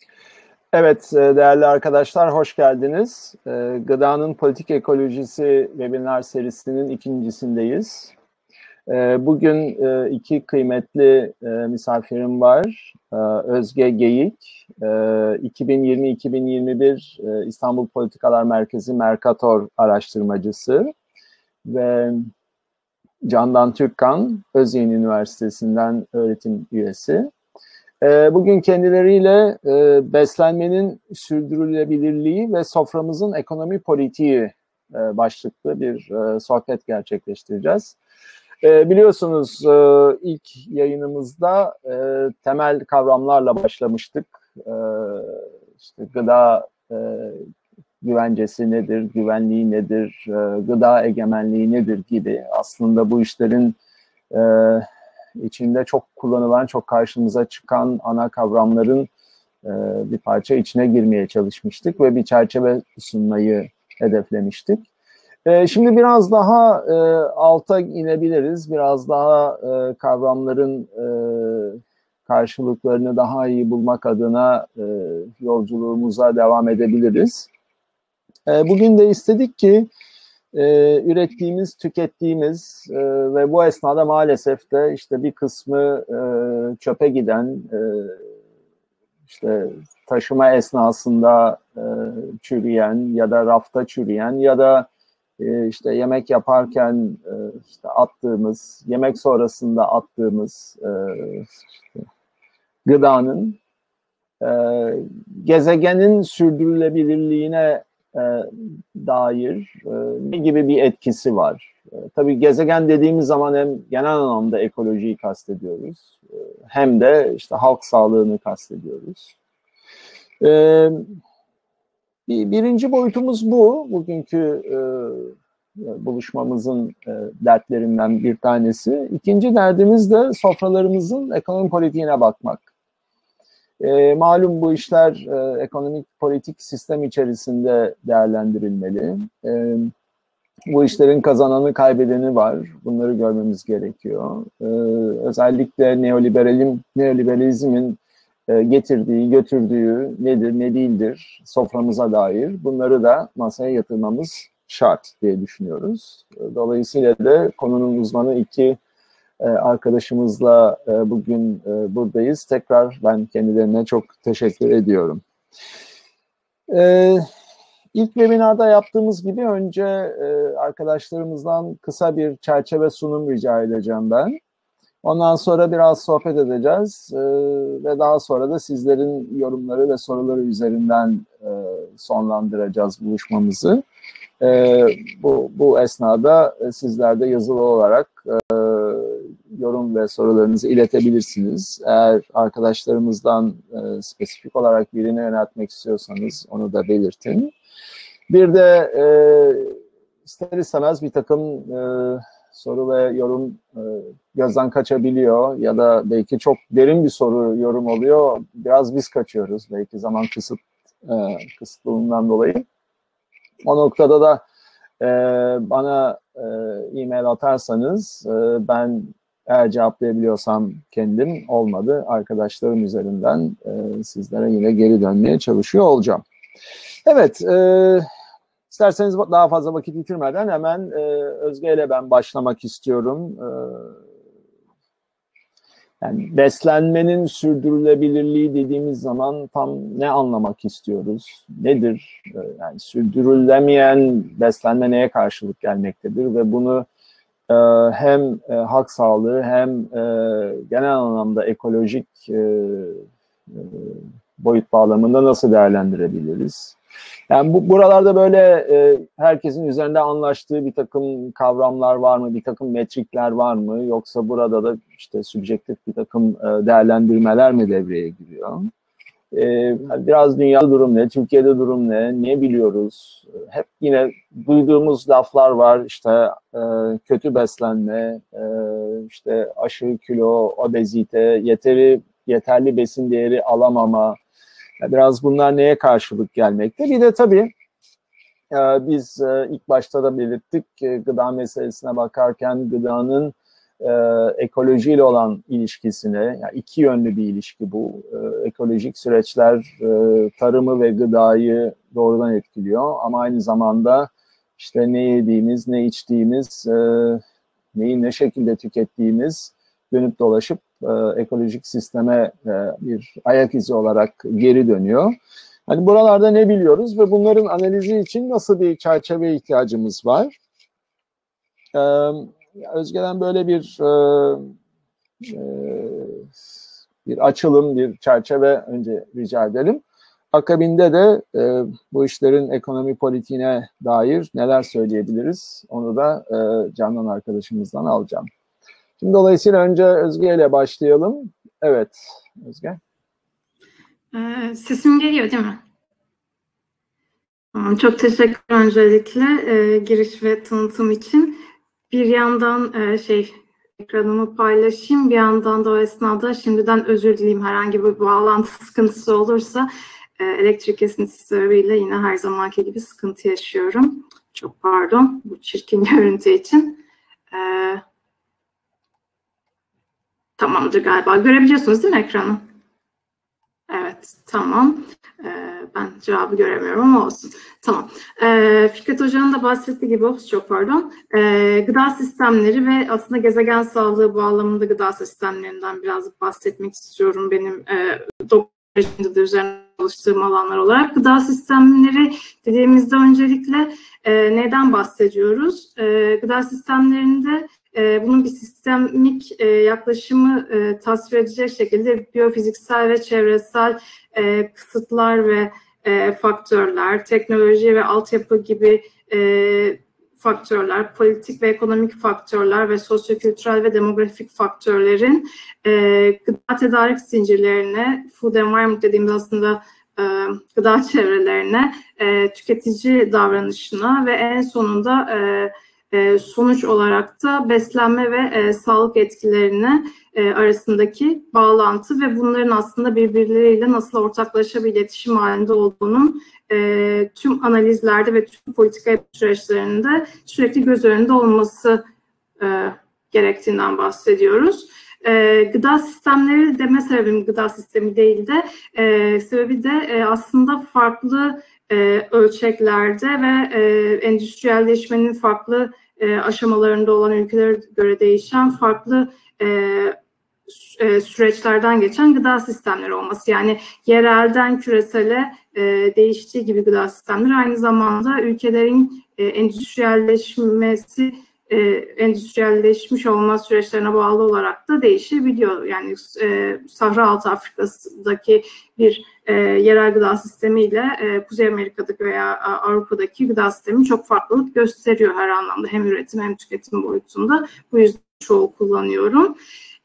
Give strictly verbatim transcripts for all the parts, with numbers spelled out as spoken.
Evet, değerli arkadaşlar, hoş geldiniz. Gıdanın Politik Ekolojisi webinar serisinin ikincisindeyiz. Bugün iki kıymetli misafirim var. Özge Geyik, iki bin yirmi iki bin yirmi bir İstanbul Politikalar Merkezi Mercator araştırmacısı ve Candan Türkkan, Özyeğin Üniversitesi'nden öğretim üyesi. Bugün kendileriyle beslenmenin sürdürülebilirliği ve soframızın ekonomi politiği başlıklı bir sohbet gerçekleştireceğiz. Biliyorsunuz ilk yayınımızda temel kavramlarla başlamıştık. İşte gıda güvencesi nedir, güvenliği nedir, gıda egemenliği nedir gibi aslında bu işlerin içinde çok kullanılan, çok karşımıza çıkan ana kavramların e, bir parça içine girmeye çalışmıştık ve bir çerçeve sunmayı hedeflemiştik. E, şimdi biraz daha e, alta inebiliriz, biraz daha e, kavramların e, karşılıklarını daha iyi bulmak adına e, yolculuğumuza devam edebiliriz. E, bugün de istedik ki Ee, ürettiğimiz, tükettiğimiz e, ve bu esnada maalesef de işte bir kısmı e, çöpe giden, e, işte taşıma esnasında e, çürüyen ya da rafta çürüyen ya da e, işte yemek yaparken e, işte attığımız, yemek sonrasında attığımız e, gıdanın e, gezegenin sürdürülebilirliğine e, dair e, ne gibi bir etkisi var? E, tabii gezegen dediğimiz zaman hem genel anlamda ekolojiyi kastediyoruz, e, hem de işte halk sağlığını kastediyoruz. E, bir, birinci boyutumuz bu. Bugünkü e, buluşmamızın e, dertlerinden bir tanesi. İkinci derdimiz de sofralarımızın ekonomi politiğine bakmak. E, malum bu işler e, ekonomik politik sistem içerisinde değerlendirilmeli. E, bu işlerin kazananı kaybedeni var. Bunları görmemiz gerekiyor. E, özellikle neoliberalizm, neoliberalizmin e, getirdiği, götürdüğü nedir, ne değildir soframıza dair bunları da masaya yatırmamız şart diye düşünüyoruz. Dolayısıyla da konunun uzmanı iki arkadaşımızla bugün buradayız. Tekrar ben kendilerine çok teşekkür ediyorum. İlk webinarda yaptığımız gibi önce arkadaşlarımızdan kısa bir çerçeve sunum rica edeceğim ben. Ondan sonra biraz sohbet edeceğiz ve daha sonra da sizlerin yorumları ve soruları üzerinden sonlandıracağız buluşmamızı. Bu, bu esnada sizler de yazılı olarak yorum ve sorularınızı iletebilirsiniz. Eğer arkadaşlarımızdan e, spesifik olarak birine yöneltmek istiyorsanız onu da belirtin. Bir de e, ister istemez bir takım e, soru ve yorum e, gözden kaçabiliyor ya da belki çok derin bir soru, yorum oluyor. Biraz biz kaçıyoruz belki zaman kısıt e, kısıtlılığından dolayı. O noktada da e, bana e, e-mail atarsanız e, ben eğer cevaplayabiliyorsam kendim, olmadı arkadaşlarım üzerinden e, sizlere yine geri dönmeye çalışıyor olacağım. Evet, e, isterseniz daha fazla vakit bitirmeden hemen e, Özge ile ben başlamak istiyorum. E, yani beslenmenin sürdürülebilirliği dediğimiz zaman tam ne anlamak istiyoruz? Nedir? E, yani sürdürülemeyen beslenme neye karşılık gelmektedir ve bunu hem e, halk sağlığı hem e, genel anlamda ekolojik e, e, boyut bağlamında nasıl değerlendirebiliriz? Yani bu buralarda böyle e, herkesin üzerinde anlaştığı bir takım kavramlar var mı, bir takım metrikler var mı? Yoksa burada da işte subjektif bir takım e, değerlendirmeler mi devreye giriyor? Ee, biraz dünyada durum ne, Türkiye'de durum ne, ne biliyoruz? Hep yine duyduğumuz laflar var, işte e, kötü beslenme, e, işte aşırı kilo, obezite, yeteri yeterli besin değeri alamama. Biraz bunlar neye karşılık gelmekte? Bir de tabii e, biz e, ilk başta da belirttik, e, gıda meselesine bakarken gıdanın e, ekolojiyle olan ilişkisine, yani iki yönlü bir ilişki bu. E, ekolojik süreçler e, tarımı ve gıdayı doğrudan etkiliyor ama aynı zamanda işte ne yediğimiz, ne içtiğimiz, e, neyi ne şekilde tükettiğimiz dönüp dolaşıp e, ekolojik sisteme e, bir ayak izi olarak geri dönüyor. Hani buralarda ne biliyoruz ve bunların analizi için nasıl bir çerçeve ihtiyacımız var? Ee, Özge'den böyle bir e, e, bir açılım, bir çerçeve önce rica edelim. Akabinde de e, bu işlerin ekonomi politiğine dair neler söyleyebiliriz? Onu da e, Canan arkadaşımızdan alacağım. Şimdi dolayısıyla önce Özge ile başlayalım. Evet, Özge. Ee, sesim geliyor değil mi? Çok teşekkür öncelikle e, giriş ve tanıtım için. Bir yandan e, şey ekranımı paylaşayım, bir yandan da o esnada şimdiden özür dileyim herhangi bir bağlantı sıkıntısı olursa. E, elektrik kesintisi sebebiyle yine her zamanki gibi sıkıntı yaşıyorum. Çok pardon bu çirkin görüntü için. E, tamamdır galiba. Görebiliyorsunuz değil mi ekranı? Evet, tamam. Ee, ben cevabı göremiyorum ama olsun. Tamam. Ee, Fikret Hoca'nın da bahsettiği gibi, çok pardon, ee, gıda sistemleri ve aslında gezegen sağlığı bağlamında gıda sistemlerinden biraz bahsetmek istiyorum benim e, doktora de üzerine çalıştığım alanlar olarak. Gıda sistemleri dediğimizde öncelikle e, neden bahsediyoruz? E, gıda sistemlerinde E, bunun bir sistemik e, yaklaşımı e, tasvir edecek şekilde biyofiziksel ve çevresel e, kısıtlar ve e, faktörler, teknoloji ve altyapı gibi e, faktörler, politik ve ekonomik faktörler ve sosyokültürel ve demografik faktörlerin e, gıda tedarik zincirlerine, food environment dediğimiz aslında e, gıda çevrelerine, e, tüketici davranışına ve en sonunda e, E, sonuç olarak da beslenme ve e, sağlık etkilerine e, arasındaki bağlantı ve bunların aslında birbirleriyle nasıl ortaklaşa bir iletişim halinde olduğunun e, tüm analizlerde ve tüm politika süreçlerinde sürekli göz önünde olması e, gerektiğinden bahsediyoruz. E, gıda sistemleri deme sebebim gıda sistemi değil de e, sebebi de e, aslında farklı e, ölçeklerde ve e, endüstriyelleşmenin farklı e, aşamalarında olan ülkelere göre değişen farklı e, e, süreçlerden geçen gıda sistemleri olması. Yani yerelden küresele e, değiştiği gibi gıda sistemleri aynı zamanda ülkelerin e, endüstriyelleşmesi E, endüstriyelleşmiş olma süreçlerine bağlı olarak da değişebiliyor. Yani e, Sahra Altı Afrika'daki bir e, yerel gıda sistemiyle e, Kuzey Amerika'daki veya Avrupa'daki gıda sistemi çok farklılık gösteriyor her anlamda. Hem üretim hem tüketim boyutunda. Bu yüzden çoğu kullanıyorum.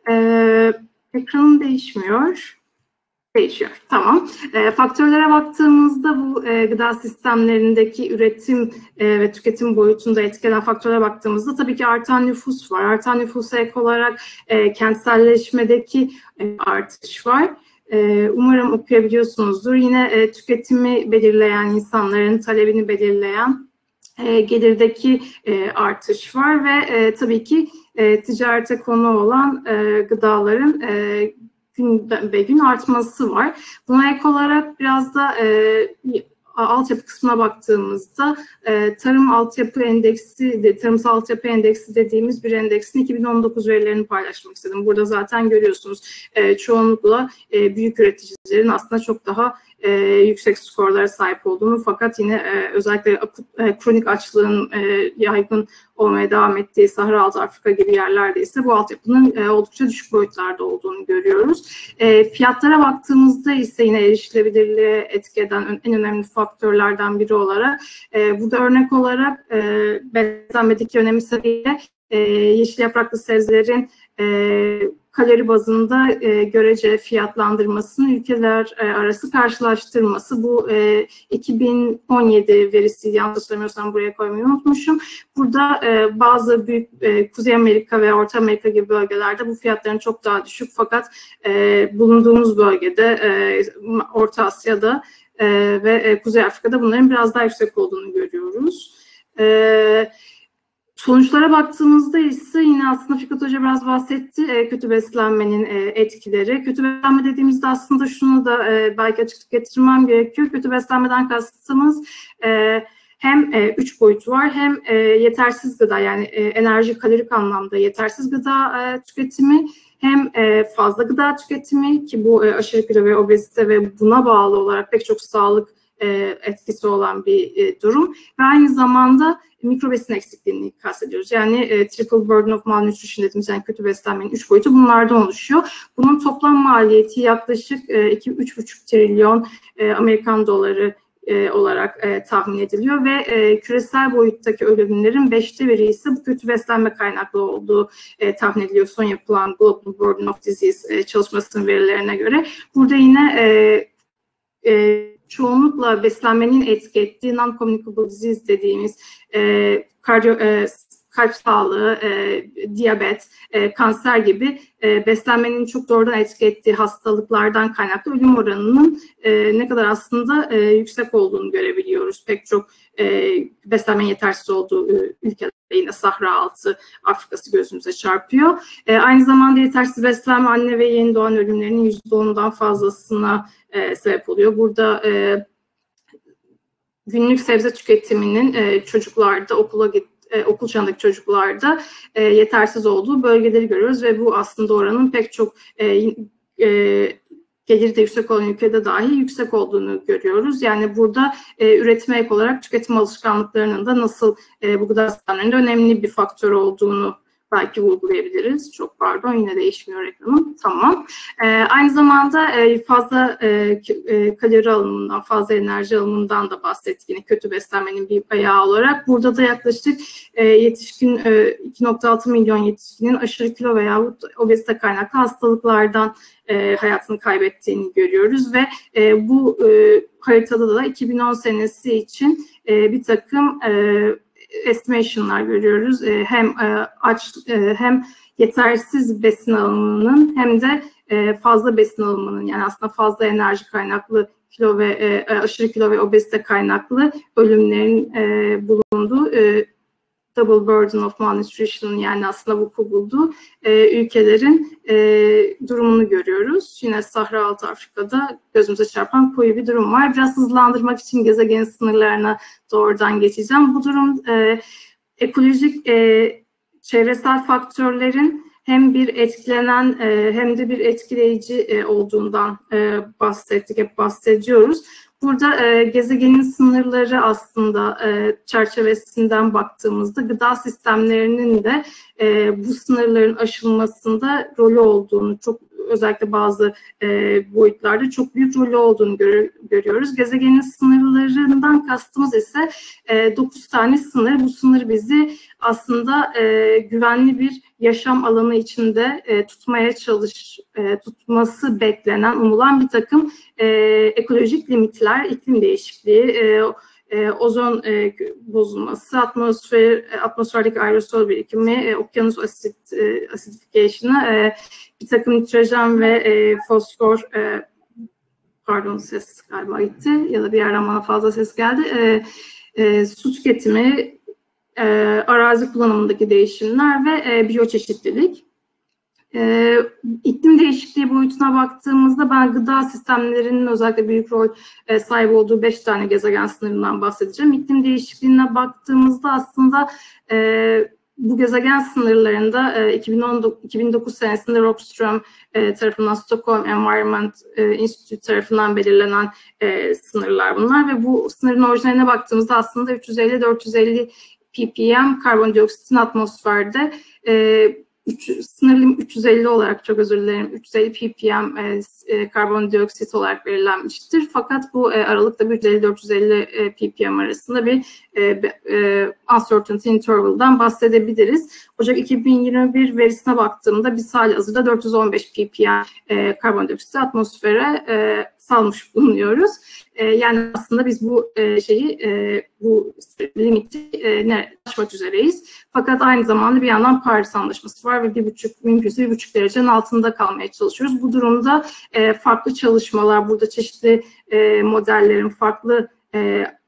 E, ekranım değişmiyor. Değişiyor. Tamam. E, faktörlere baktığımızda bu e, gıda sistemlerindeki üretim e, ve tüketim boyutunda etkilen faktörlere baktığımızda tabii ki artan nüfus var. Artan nüfusa ek olarak e, kentselleşmedeki e, artış var. E, umarım okuyabiliyorsunuzdur. Yine e, tüketimi belirleyen, insanların talebini belirleyen e, gelirdeki e, artış var ve e, tabii ki e, ticarete konu olan e, gıdaların e, gün ve gün artması var. Buna ek olarak biraz da e, altyapı kısmına baktığımızda e, tarım altyapı endeksi, de, tarımsal altyapı endeksi dediğimiz bir endeksin iki bin on dokuz verilerini paylaşmak istedim. Burada zaten görüyorsunuz e, çoğunlukla e, büyük üreticilerin aslında çok daha e, yüksek skorlara sahip olduğunu, fakat yine e, özellikle akut, e, kronik açlığın e, yaygın olmaya devam ettiği Sahra Altı Afrika gibi yerlerde ise bu altyapının e, oldukça düşük boyutlarda olduğunu görüyoruz. E, fiyatlara baktığımızda ise yine erişilebilirliğe etki eden en önemli faktörlerden biri olarak e, burada örnek olarak e, beslenmedeki önemi sebebiyle e, yeşil yapraklı sebzelerin e, kalori bazında e, görece fiyatlandırmasını ülkeler e, arası karşılaştırması. Bu e, iki bin on yedi verisi, yanlış hatırlamıyorsam buraya koymayı unutmuşum. Burada e, bazı büyük e, Kuzey Amerika ve Orta Amerika gibi bölgelerde bu fiyatların çok daha düşük, fakat e, bulunduğumuz bölgede e, Orta Asya'da e, ve e, Kuzey Afrika'da bunların biraz daha yüksek olduğunu görüyoruz. E, Sonuçlara baktığımızda ise yine aslında Fikret Hoca biraz bahsetti e, kötü beslenmenin e, etkileri. Kötü beslenme dediğimizde aslında şunu da e, belki açıklık getirmem gerekiyor. Kötü beslenmeden kastımız e, hem e, üç boyutu var, hem e, yetersiz gıda, yani e, enerji kalorik anlamda yetersiz gıda e, tüketimi, hem e, fazla gıda tüketimi, ki bu e, aşırı kilo ve obezite ve buna bağlı olarak pek çok sağlık e, etkisi olan bir e, durum ve aynı zamanda mikrobesin eksikliğini kastediyoruz. Yani e, triple burden of malnutrition dediğimiz, yani kötü beslenmenin üç boyutu bunlardan oluşuyor. Bunun toplam maliyeti yaklaşık e, iki üç buçuk trilyon e, Amerikan doları e, olarak e, tahmin ediliyor ve e, küresel boyuttaki ölümlerin beşte biri ise bu kötü beslenme kaynaklı olduğu e, tahmin ediliyor. Son yapılan Global Burden of Disease e, çalışmasının verilerine göre. Burada yine e, e, çoğunlukla beslenmenin etki ettiği non-communicable disease dediğimiz e, kardiyo, e, kalp sağlığı, e, diyabet, e, kanser gibi e, beslenmenin çok doğrudan etki ettiği hastalıklardan kaynaklı ölüm oranının e, ne kadar aslında e, yüksek olduğunu görebiliyoruz. Pek çok e, beslenmenin yetersiz olduğu e, ülkelerde, yine Sahra Altı Afrika'sı gözümüze çarpıyor. E, aynı zamanda yetersiz beslenme anne ve yeni doğan ölümlerinin yüzde onundan fazlasına e, sebep oluyor. Burada e, günlük sebze tüketiminin e, çocuklarda okula git E, okul çağındaki çocuklarda e, yetersiz olduğu bölgeleri görüyoruz ve bu aslında oranın pek çok e, e, geliri de yüksek olan ülkede dahi yüksek olduğunu görüyoruz. Yani burada e, üretime ek olarak tüketim alışkanlıklarının da nasıl e, bu gıda sistemlerinde önemli bir faktör olduğunu belki vurgulayabiliriz. Çok pardon, yine değişmiyor ekranım. Tamam. E, aynı zamanda e, fazla e, e, kalori alımından, fazla enerji alımından da bahsettik. Yine kötü beslenmenin bir ayağı olarak. Burada da yaklaşık e, yetişkin e, iki nokta altı milyon yetişkinin aşırı kilo veya obezite kaynaklı hastalıklardan e, hayatını kaybettiğini görüyoruz ve e, bu e, haritada da iki bin on senesi için e, bir takım e, estimation'lar görüyoruz. E, hem e, aç e, hem yetersiz besin alımının hem de e, fazla besin alımının, yani aslında fazla enerji kaynaklı kilo ve e, aşırı kilo ve obezite kaynaklı ölümlerin e, bulunduğu e, double burden of malnutrition, yani aslında vuku bulduğu e, ülkelerin e, durumunu görüyoruz. Yine Sahra Altı Afrika'da gözümüze çarpan koyu bir durum var. Biraz hızlandırmak için gezegenin sınırlarına doğrudan geçeceğim. Bu durum e, ekolojik e, çevresel faktörlerin hem bir etkilenen e, hem de bir etkileyici e, olduğundan e, bahsettik, hep bahsediyoruz. Burada e, gezegenin sınırları aslında e, çerçevesinden baktığımızda gıda sistemlerinin de e, bu sınırların aşılmasında rolü olduğunu, çok özellikle bazı e, boyutlarda çok büyük rolü olduğunu gör, görüyoruz. Gezegenin sınırlarından kastımız ise e, dokuz tane sınır. Bu sınır bizi aslında e, güvenli bir yaşam alanı içinde e, tutmaya çalış, e, tutması beklenen, umulan bir takım e, ekolojik limitler, iklim değişikliği, e, e, ozon e, bozulması, atmosfer, atmosferdeki aerosol birikimi, e, okyanus asit, e, acidification'ı, e, bir takım nitrojen ve e, fosfor, e, pardon ses galiba gitti ya da bir yerden bana fazla ses geldi, e, e, su tüketimi, e, arazi kullanımındaki değişimler ve e, biyoçeşitlilik. E, iklim değişikliği boyutuna baktığımızda ben gıda sistemlerinin özellikle büyük rol e, sahip olduğu beş tane gezegen sınırından bahsedeceğim. İklim değişikliğine baktığımızda aslında e, bu gezegen sınırlarında e, iki bin on dokuz, iki bin dokuz senesinde Rockström e, tarafından, Stockholm Environment e, Institute tarafından belirlenen e, sınırlar bunlar ve bu sınırın orijinaline baktığımızda aslında üç yüz elli dört yüz elli ppm karbondioksitin atmosferde e, üç, sınırlı üç yüz elli olarak, çok özür dilerim, üç yüz elli ppm e, e, karbondioksit olarak belirlenmiştir. Fakat bu e, aralıkta üç yüz elli dört yüz elli e, ppm arasında bir e, e, uncertainty interval'dan bahsedebiliriz. Ocak iki bin yirmi bir verisine baktığımda biz halihazırda dört yüz on beş ppm e, karbondioksit atmosfere e, salmış bulunuyoruz. E, yani aslında biz bu e, şeyi, e, bu limiti e, aşmak üzereyiz. Fakat aynı zamanda bir yandan Paris Anlaşması var ve bir buçuk, mümkünse bir buçuk derecenin altında kalmaya çalışıyoruz. Bu durumda e, farklı çalışmalar, burada çeşitli e, modellerin farklı e,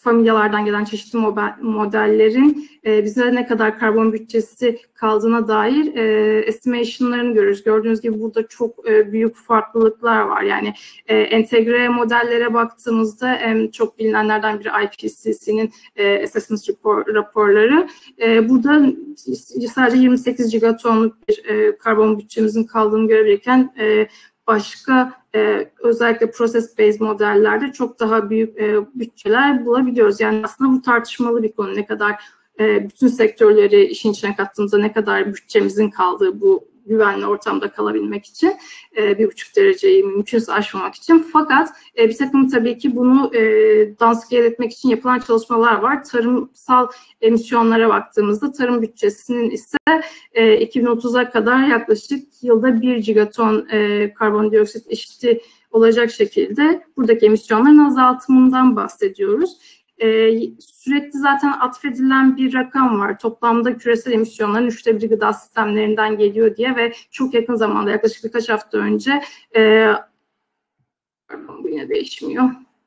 familyalardan gelen çeşitli modellerin e, bize ne kadar karbon bütçesi kaldığına dair e, estimation'larını görüyoruz. Gördüğünüz gibi burada çok e, büyük farklılıklar var. Yani e, entegre modellere baktığımızda en çok bilinenlerden biri I P C C'nin e, assessment rapor, raporları. E, burada sadece yirmi sekiz gigatonluk bir e, karbon bütçemizin kaldığını görebilirken e, başka e, özellikle process-based modellerde çok daha büyük e, bütçeler bulabiliyoruz. Yani aslında bu tartışmalı bir konu. Ne kadar e, bütün sektörleri işin içine kattığımızda ne kadar bütçemizin kaldığı bu güvenli ortamda kalabilmek için e, bir buçuk dereceyi mümkünse aşmamak için. Fakat e, bir takım tabii ki bunu e, downscale etmek için yapılan çalışmalar var. Tarımsal emisyonlara baktığımızda tarım bütçesinin ise e, iki bin otuza kadar yaklaşık yılda bir gigaton e, karbondioksit eşiti olacak şekilde buradaki emisyonların azaltımından bahsediyoruz. Ee, sürekli zaten atfedilen bir rakam var. Toplamda küresel emisyonların üçte biri gıda sistemlerinden geliyor diye ve çok yakın zamanda yaklaşık birkaç hafta önce e, pardon bu yine değişmiyor.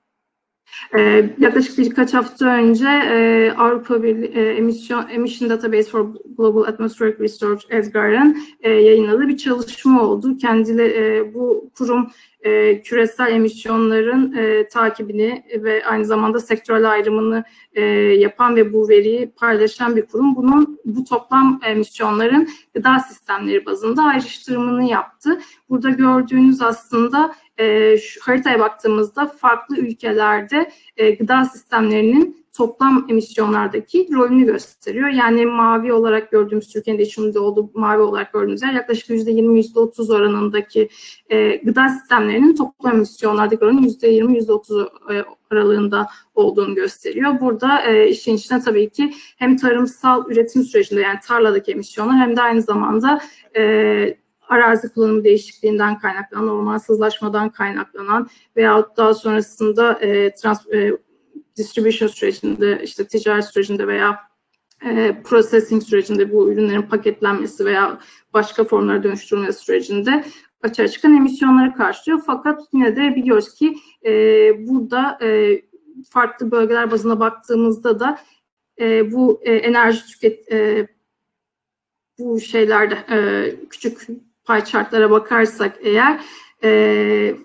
Ee, yaklaşık birkaç hafta önce e, Avrupa Birliği e, Emission, Emission Database for Global Atmospheric Research EDGAR'ın e, yayınladığı bir çalışma oldu. Kendileri e, bu kurum e, küresel emisyonların e, takibini ve aynı zamanda sektörel ayrımını e, yapan ve bu veriyi paylaşan bir kurum. Bunun bu toplam emisyonların gıda sistemleri bazında ayrıştırımını yaptı. Burada gördüğünüz aslında e, şu haritaya baktığımızda farklı ülkelerde e, gıda sistemlerinin toplam emisyonlardaki rolünü gösteriyor. Yani mavi olarak gördüğümüz, Türkiye'nin de içinde olduğu mavi olarak gördüğümüz yer yaklaşık yüzde yirmi yüzde otuz oranındaki e, gıda sistemlerinin toplam emisyonlardaki oranı yüzde yirmi yüzde otuz aralığında olduğunu gösteriyor. Burada e, işin içine tabii ki hem tarımsal üretim sürecinde yani tarladaki emisyonlar hem de aynı zamanda e, arazi kullanımı değişikliğinden kaynaklanan, ormansızlaşmadan kaynaklanan veyahut daha sonrasında e, trans, e, distribution sürecinde, işte ticaret sürecinde veya e, processing sürecinde bu ürünlerin paketlenmesi veya başka formlara dönüştürülmesi sürecinde açığa çıkan emisyonları karşılıyor. Fakat yine de biliyoruz ki e, burada e, farklı bölgeler bazına baktığımızda da e, bu e, enerji tüket e, bu şeylerde e, küçük pie chartlara bakarsak eğer e,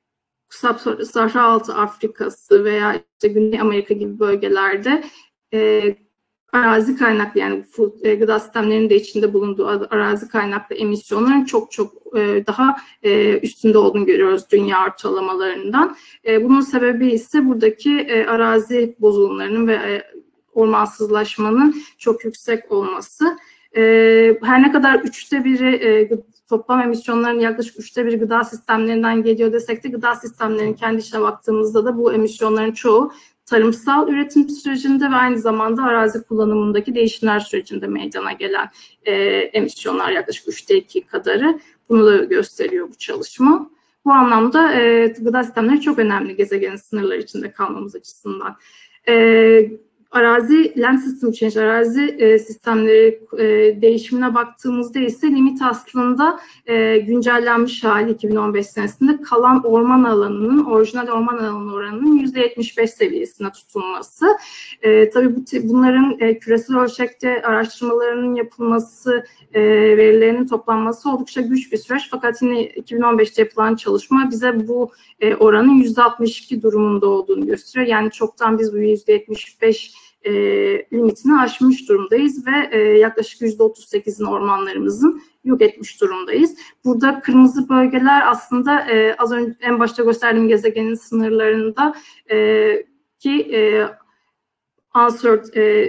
Sahra Altı Afrika'sı veya işte Güney Amerika gibi bölgelerde e, arazi kaynaklı yani food, e, gıda sistemlerinin de içinde bulunduğu arazi kaynaklı emisyonların çok çok e, daha e, üstünde olduğunu görüyoruz dünya ortalamalarından. E, bunun sebebi ise buradaki e, arazi bozulumlarının ve e, ormansızlaşmanın çok yüksek olması. E, her ne kadar üçte biri e, toplam emisyonların yaklaşık üçte biri gıda sistemlerinden geliyor desek de gıda sistemlerinin kendi içine baktığımızda da bu emisyonların çoğu tarımsal üretim sürecinde ve aynı zamanda arazi kullanımındaki değişimler sürecinde meydana gelen e, emisyonlar yaklaşık üçte iki kadarı. Bunu da gösteriyor bu çalışma. Bu anlamda e, gıda sistemleri çok önemli gezegenin sınırları içinde kalmamız açısından. E, Arazi, land system change, arazi e, sistemleri e, değişimine baktığımızda ise limit aslında e, güncellenmiş hali iki bin on beş senesinde kalan orman alanının, orijinal orman alanı oranının yüzde yetmiş beş seviyesine tutulması. E, tabii bu, bunların e, küresel ölçekte araştırmalarının yapılması, e, verilerinin toplanması oldukça güç bir süreç. Fakat yine iki bin on beşte yapılan çalışma bize bu e, oranın yüzde altmış iki durumunda olduğunu gösteriyor. Yani çoktan biz bu yüzde yetmiş beş E, limitini aşmış durumdayız ve e, yaklaşık yüzde otuz sekizin ormanlarımızın yok etmiş durumdayız. Burada kırmızı bölgeler aslında e, az önce en başta gösterdiğim gezegenin sınırlarında e, ki e, unserved e,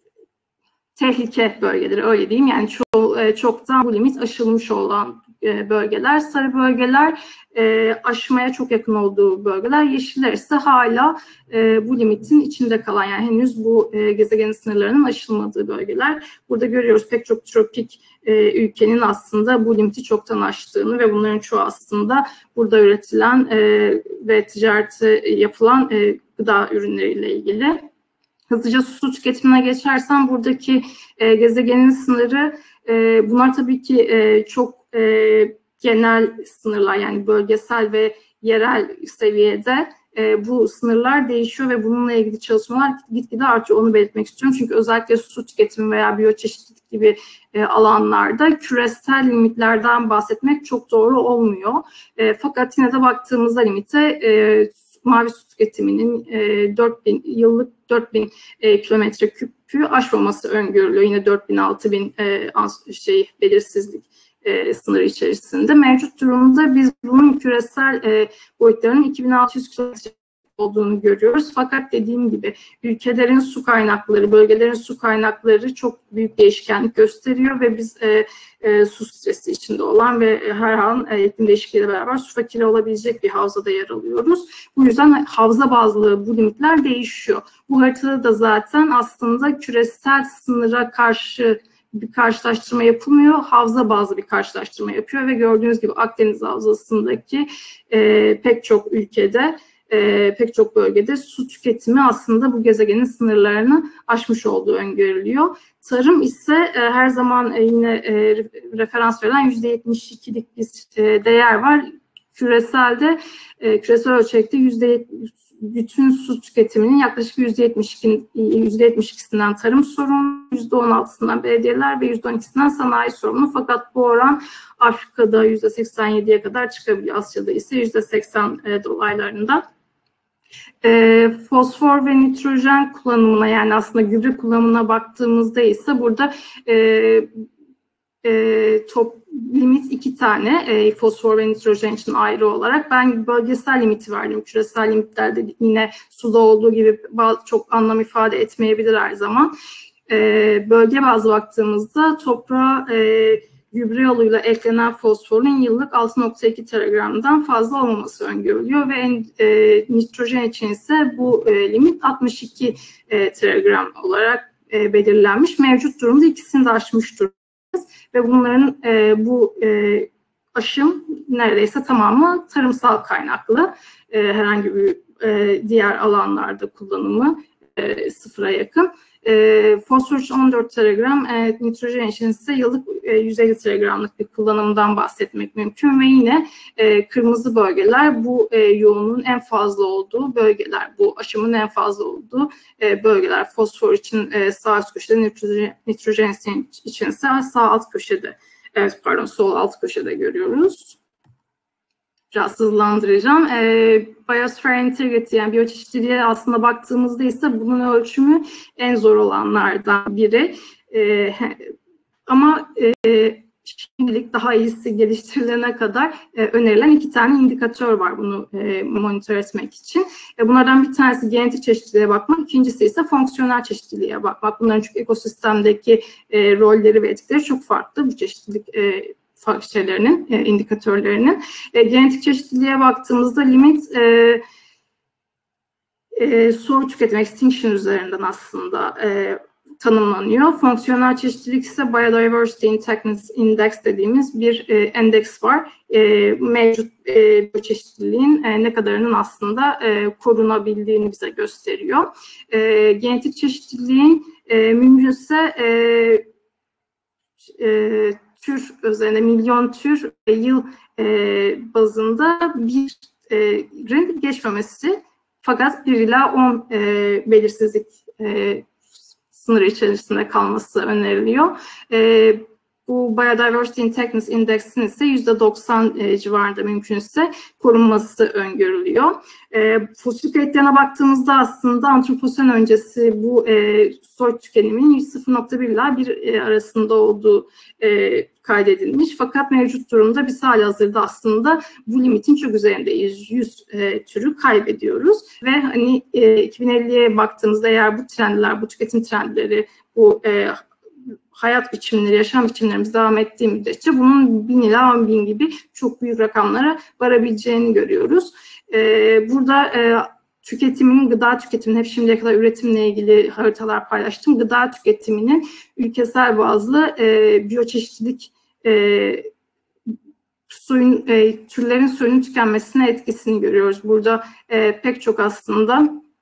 tehlike bölgeleri öyle diyeyim. Yani çok, e, çoktan bu limit aşılmış olan e, bölgeler. Sarı bölgeler e, aşmaya çok yakın olduğu bölgeler. Yeşiller ise hala e, bu limitin içinde kalan yani henüz bu e, gezegenin sınırlarının aşılmadığı bölgeler. Burada görüyoruz pek çok tropik e, ülkenin aslında bu limiti çoktan aştığını ve bunların çoğu aslında burada üretilen e, ve ticareti yapılan e, gıda ürünleriyle ilgili. Hızlıca su tüketimine geçersem buradaki e, gezegenin sınırı e, bunlar tabii ki e, çok e, genel sınırlar yani bölgesel ve yerel seviyede e, bu sınırlar değişiyor ve bununla ilgili çalışmalar gitgide artıyor. Onu belirtmek istiyorum. Çünkü özellikle su tüketimi veya biyoçeşitlilik gibi e, alanlarda küresel limitlerden bahsetmek çok doğru olmuyor. E, fakat yine de baktığımızda limite e, mavi su tüketiminin e, dört bin yıllık dört bin e, kilometre küpü aşmaması öngörülüyor. Yine dört bin altı bin e, şey belirsizlik e, sınırı içerisinde. Mevcut durumda biz bunun küresel e, boyutlarının iki bin altı yüz kilometre olduğunu görüyoruz. Fakat dediğim gibi ülkelerin su kaynakları, bölgelerin su kaynakları çok büyük değişkenlik gösteriyor ve biz e, e, su stresi içinde olan ve her an e, iklim değişikliğiyle beraber su fakiri olabilecek bir havzada yer alıyoruz. Bu yüzden havza bazlı bu limitler değişiyor. Bu haritada da zaten aslında küresel sınıra karşı bir karşılaştırma yapılmıyor. Havza bazlı bir karşılaştırma yapıyor ve gördüğünüz gibi Akdeniz Havzası'ndaki e, pek çok ülkede E, pek çok bölgede su tüketimi aslında bu gezegenin sınırlarını aşmış olduğu öngörülüyor. Tarım ise e, her zaman e, yine e, referans verilen yüzde yetmiş ikilik bir e, değer var. Küreselde, e, küresel ölçekte yüzde bütün su tüketiminin yaklaşık yüzde yetmiş ikisinden tarım sorumlu, yüzde on altısından belediyeler ve yüzde on ikisinden sanayi sorumlu. Fakat bu oran Afrika'da yüzde seksen yediye kadar çıkabiliyor. Asya'da ise yüzde seksen e, dolaylarında. E, fosfor ve nitrojen kullanımına, yani aslında gübre kullanımına baktığımızda ise burada e, e, top limit iki tane e, fosfor ve nitrojen için ayrı olarak. Ben bölgesel limiti verdim. Küresel limitlerde yine suda olduğu gibi bazı, çok anlam ifade etmeyebilir her zaman. E, bölge bazlı baktığımızda toprağa e, gübre yoluyla eklenen fosforun yıllık altı nokta iki telegramdan fazla olmaması öngörülüyor ve en, e, nitrojen için ise bu e, limit altmış iki e, telegram olarak e, belirlenmiş. Mevcut durumda ikisini de aşmış durumda ve bunların e, bu e, aşım neredeyse tamamı tarımsal kaynaklı. E, herhangi bir e, diğer alanlarda kullanımı e, sıfıra yakın. E, fosfor için on dört telegram, e, nitrojen için ise yıllık e, yüz elli telegramlık bir kullanımdan bahsetmek mümkün ve yine e, kırmızı bölgeler bu e, yoğunluğun en fazla olduğu bölgeler, bu aşımın en fazla olduğu e, bölgeler. Fosfor için e, sağ üst köşede, nitrojen, nitrojen için ise sağ alt köşede, evet pardon sol alt köşede görüyoruz. Biraz hızlandıracağım. E, Biosphere Integrity, yani biyoçeşitliliğe aslında baktığımızda ise bunun ölçümü en zor olanlardan biri. E, ama e, şimdilik daha iyisi geliştirilene kadar e, önerilen iki tane indikatör var bunu e, monitör etmek için. E, bunlardan bir tanesi genetik çeşitliliğe bakmak, ikincisi ise fonksiyonel çeşitliliğe bakmak. Bunların çünkü ekosistemdeki e, rolleri ve etkileri çok farklı. Bu çeşitlilik e, şeylerinin, e, indikatörlerinin. E, genetik çeşitliliğe baktığımızda limit e, e, soy tüketim, extinction üzerinden aslında e, tanımlanıyor. Fonksiyonel çeşitlilik ise Biodiversity Index dediğimiz bir e, endeks var. E, mevcut e, bu çeşitliliğin e, ne kadarının aslında e, korunabildiğini bize gösteriyor. E, genetik çeşitliliğin e, mümkünse e, e, tür üzerine, milyon tür e, yıl e, bazında bir e, geçmemesi, fakat bir ila on e, belirsizlik e, sınırı içerisinde kalması öneriliyor. E, bu Biodiversity Index'in ise yüzde doksan e, civarında mümkünse korunması öngörülüyor. E, fosil kayıtlarına baktığımızda aslında antroposen öncesi bu e, soy tükeniminin sıfır nokta bir ila bir e, arasında olduğu e, kaydedilmiş. Fakat mevcut durumda biz halihazırda aslında bu limitin çok üzerindeyiz. yüz e, türü kaybediyoruz ve hani e, iki bin elliye baktığımızda eğer bu trendler, bu tüketim trendleri, bu e, hayat biçimleri, yaşam biçimlerimiz devam ettiği müddetçe bunun bin ila on bin gibi çok büyük rakamlara varabileceğini görüyoruz. Ee, burada e, tüketiminin, gıda tüketiminin, hep şimdiye kadar üretimle ilgili haritalar paylaştım. Gıda tüketiminin ülkesel bazlı e, biyoçeşitlilik e, suyun, e, türlerin suyunun tükenmesine etkisini görüyoruz. Burada e, pek çok aslında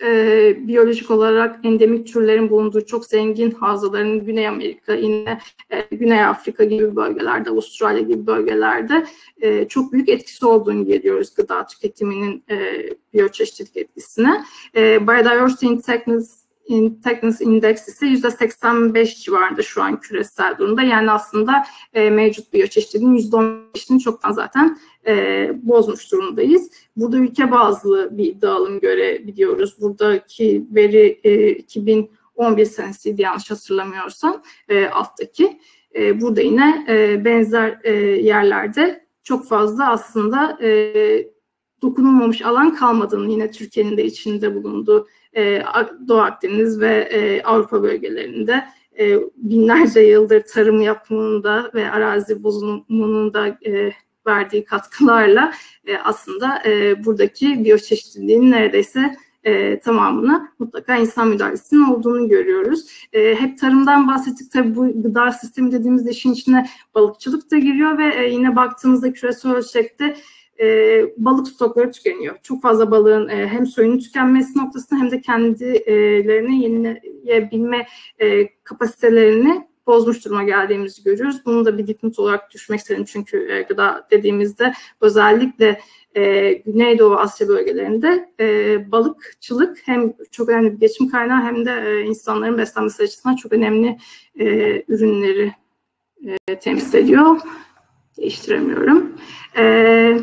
e, biyolojik olarak endemik türlerin bulunduğu çok zengin havzaların Güney Amerika, yine e, Güney Afrika gibi bölgelerde, Avustralya gibi bölgelerde e, çok büyük etkisi olduğunu görüyoruz gıda tüketiminin e, biyoçeşitlilik etkisine. E, Biodiversity Index Index ise yüzde seksen beş civarında şu an küresel durumda. Yani aslında e, mevcut biyoçeşitliliğin yüzde on beşini çoktan zaten e, bozmuş durumdayız. Burada ülke bazlı bir dağılım görebiliyoruz. Buradaki veri e, iki bin on bir senesiydi yanlış hatırlamıyorsam e, alttaki. E, burada yine e, benzer e, yerlerde çok fazla aslında e, dokunulmamış alan kalmadığını, yine Türkiye'nin de içinde bulunduğu e, Doğu Akdeniz ve e, Avrupa bölgelerinde e, binlerce yıldır tarım yapımında ve arazi bozulumunun da e, verdiği katkılarla e, aslında e, buradaki biyoçeşitliliğin neredeyse e, tamamını mutlaka insan müdahalesinin olduğunu görüyoruz. E, hep tarımdan bahsettik. Tabii bu gıda sistemi dediğimiz işin içine balıkçılık da giriyor ve e, yine baktığımızda küresel ölçekte e, balık stokları tükeniyor. Çok fazla balığın e, hem soyunun tükenmesi noktasında hem de kendilerini yenileyebilme e, kapasitelerini bozmuş duruma geldiğimizi görüyoruz. Bunu da bir dipnot olarak düşmek istedim çünkü e, gıda dediğimizde özellikle e, Güneydoğu Asya bölgelerinde e, balıkçılık hem çok önemli bir geçim kaynağı hem de e, insanların beslenmesi açısından çok önemli e, ürünleri e, temsil ediyor. Değiştiremiyorum. E,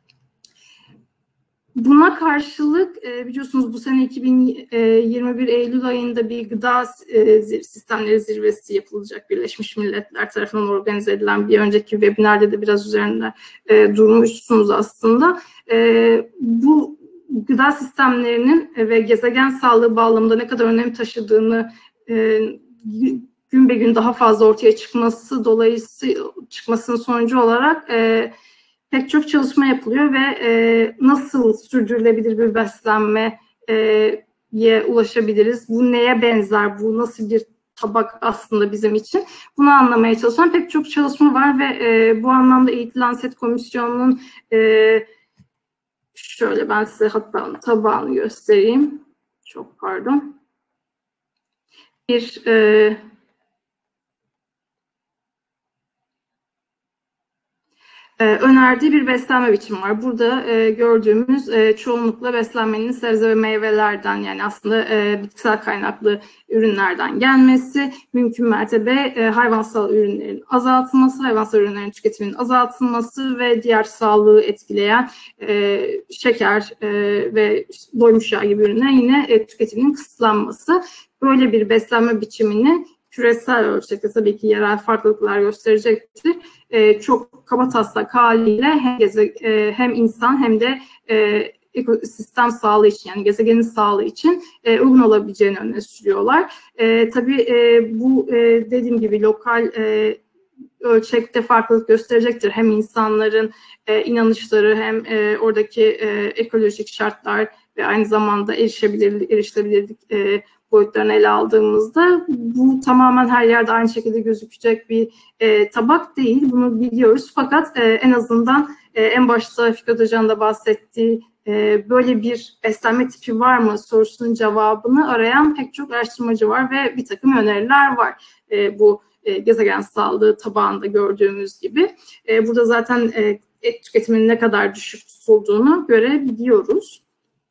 Buna karşılık biliyorsunuz bu sene iki bin yirmi bir Eylül ayında bir gıda sistemleri zirvesi yapılacak. Birleşmiş Milletler tarafından organize edilen, bir önceki webinerde de biraz üzerinde durmuşsunuz aslında. Bu gıda sistemlerinin ve gezegen sağlığı bağlamında ne kadar önem taşıdığını gün be gün daha fazla ortaya çıkması dolayısıyla çıkmasının sonucu olarak pek çok çalışma yapılıyor ve e, nasıl sürdürülebilir bir beslenmeye ulaşabiliriz? Bu neye benzer? Bu nasıl bir tabak aslında bizim için? Bunu anlamaya çalışan pek çok çalışma var ve e, bu anlamda Eğitim Lancet Komisyonu'nun e, şöyle ben size hatta tabağını göstereyim. Çok pardon. Bir e, Ee, önerdiği bir beslenme biçimi var. Burada e, gördüğümüz e, çoğunlukla beslenmenin sebze ve meyvelerden, yani aslında e, bitkisel kaynaklı ürünlerden gelmesi, mümkün mertebe e, hayvansal ürünlerin azaltılması, hayvansal ürünlerin tüketiminin azaltılması ve diğer sağlığı etkileyen e, şeker e, ve doymuş yağ gibi ürünler yine e, tüketiminin kısıtlanması. Böyle bir beslenme biçimini küresel ölçekte tabii ki yerel farklılıklar gösterecektir. Ee, çok kabataslak haliyle hem, geze, e, hem insan hem de e, ekosistem sağlığı için, yani gezegenin sağlığı için e, uygun olabileceğini öne sürüyorlar. E, tabii e, bu e, dediğim gibi lokal e, ölçekte farklılık gösterecektir. Hem insanların e, inanışları hem e, oradaki e, ekolojik şartlar ve aynı zamanda erişebilirlik, erişilebilirlik e, boyutlarını ele aldığımızda bu tamamen her yerde aynı şekilde gözükecek bir e, tabak değil. Bunu biliyoruz. Fakat e, en azından e, en başta Fikret Hoca'nın da bahsettiği e, böyle bir beslenme tipi var mı sorusunun cevabını arayan pek çok araştırmacı var ve bir takım öneriler var. E, bu e, gezegen sağlığı tabağında gördüğümüz gibi. E, burada zaten e, et tüketiminin ne kadar düşük tutulduğunu görebiliyoruz.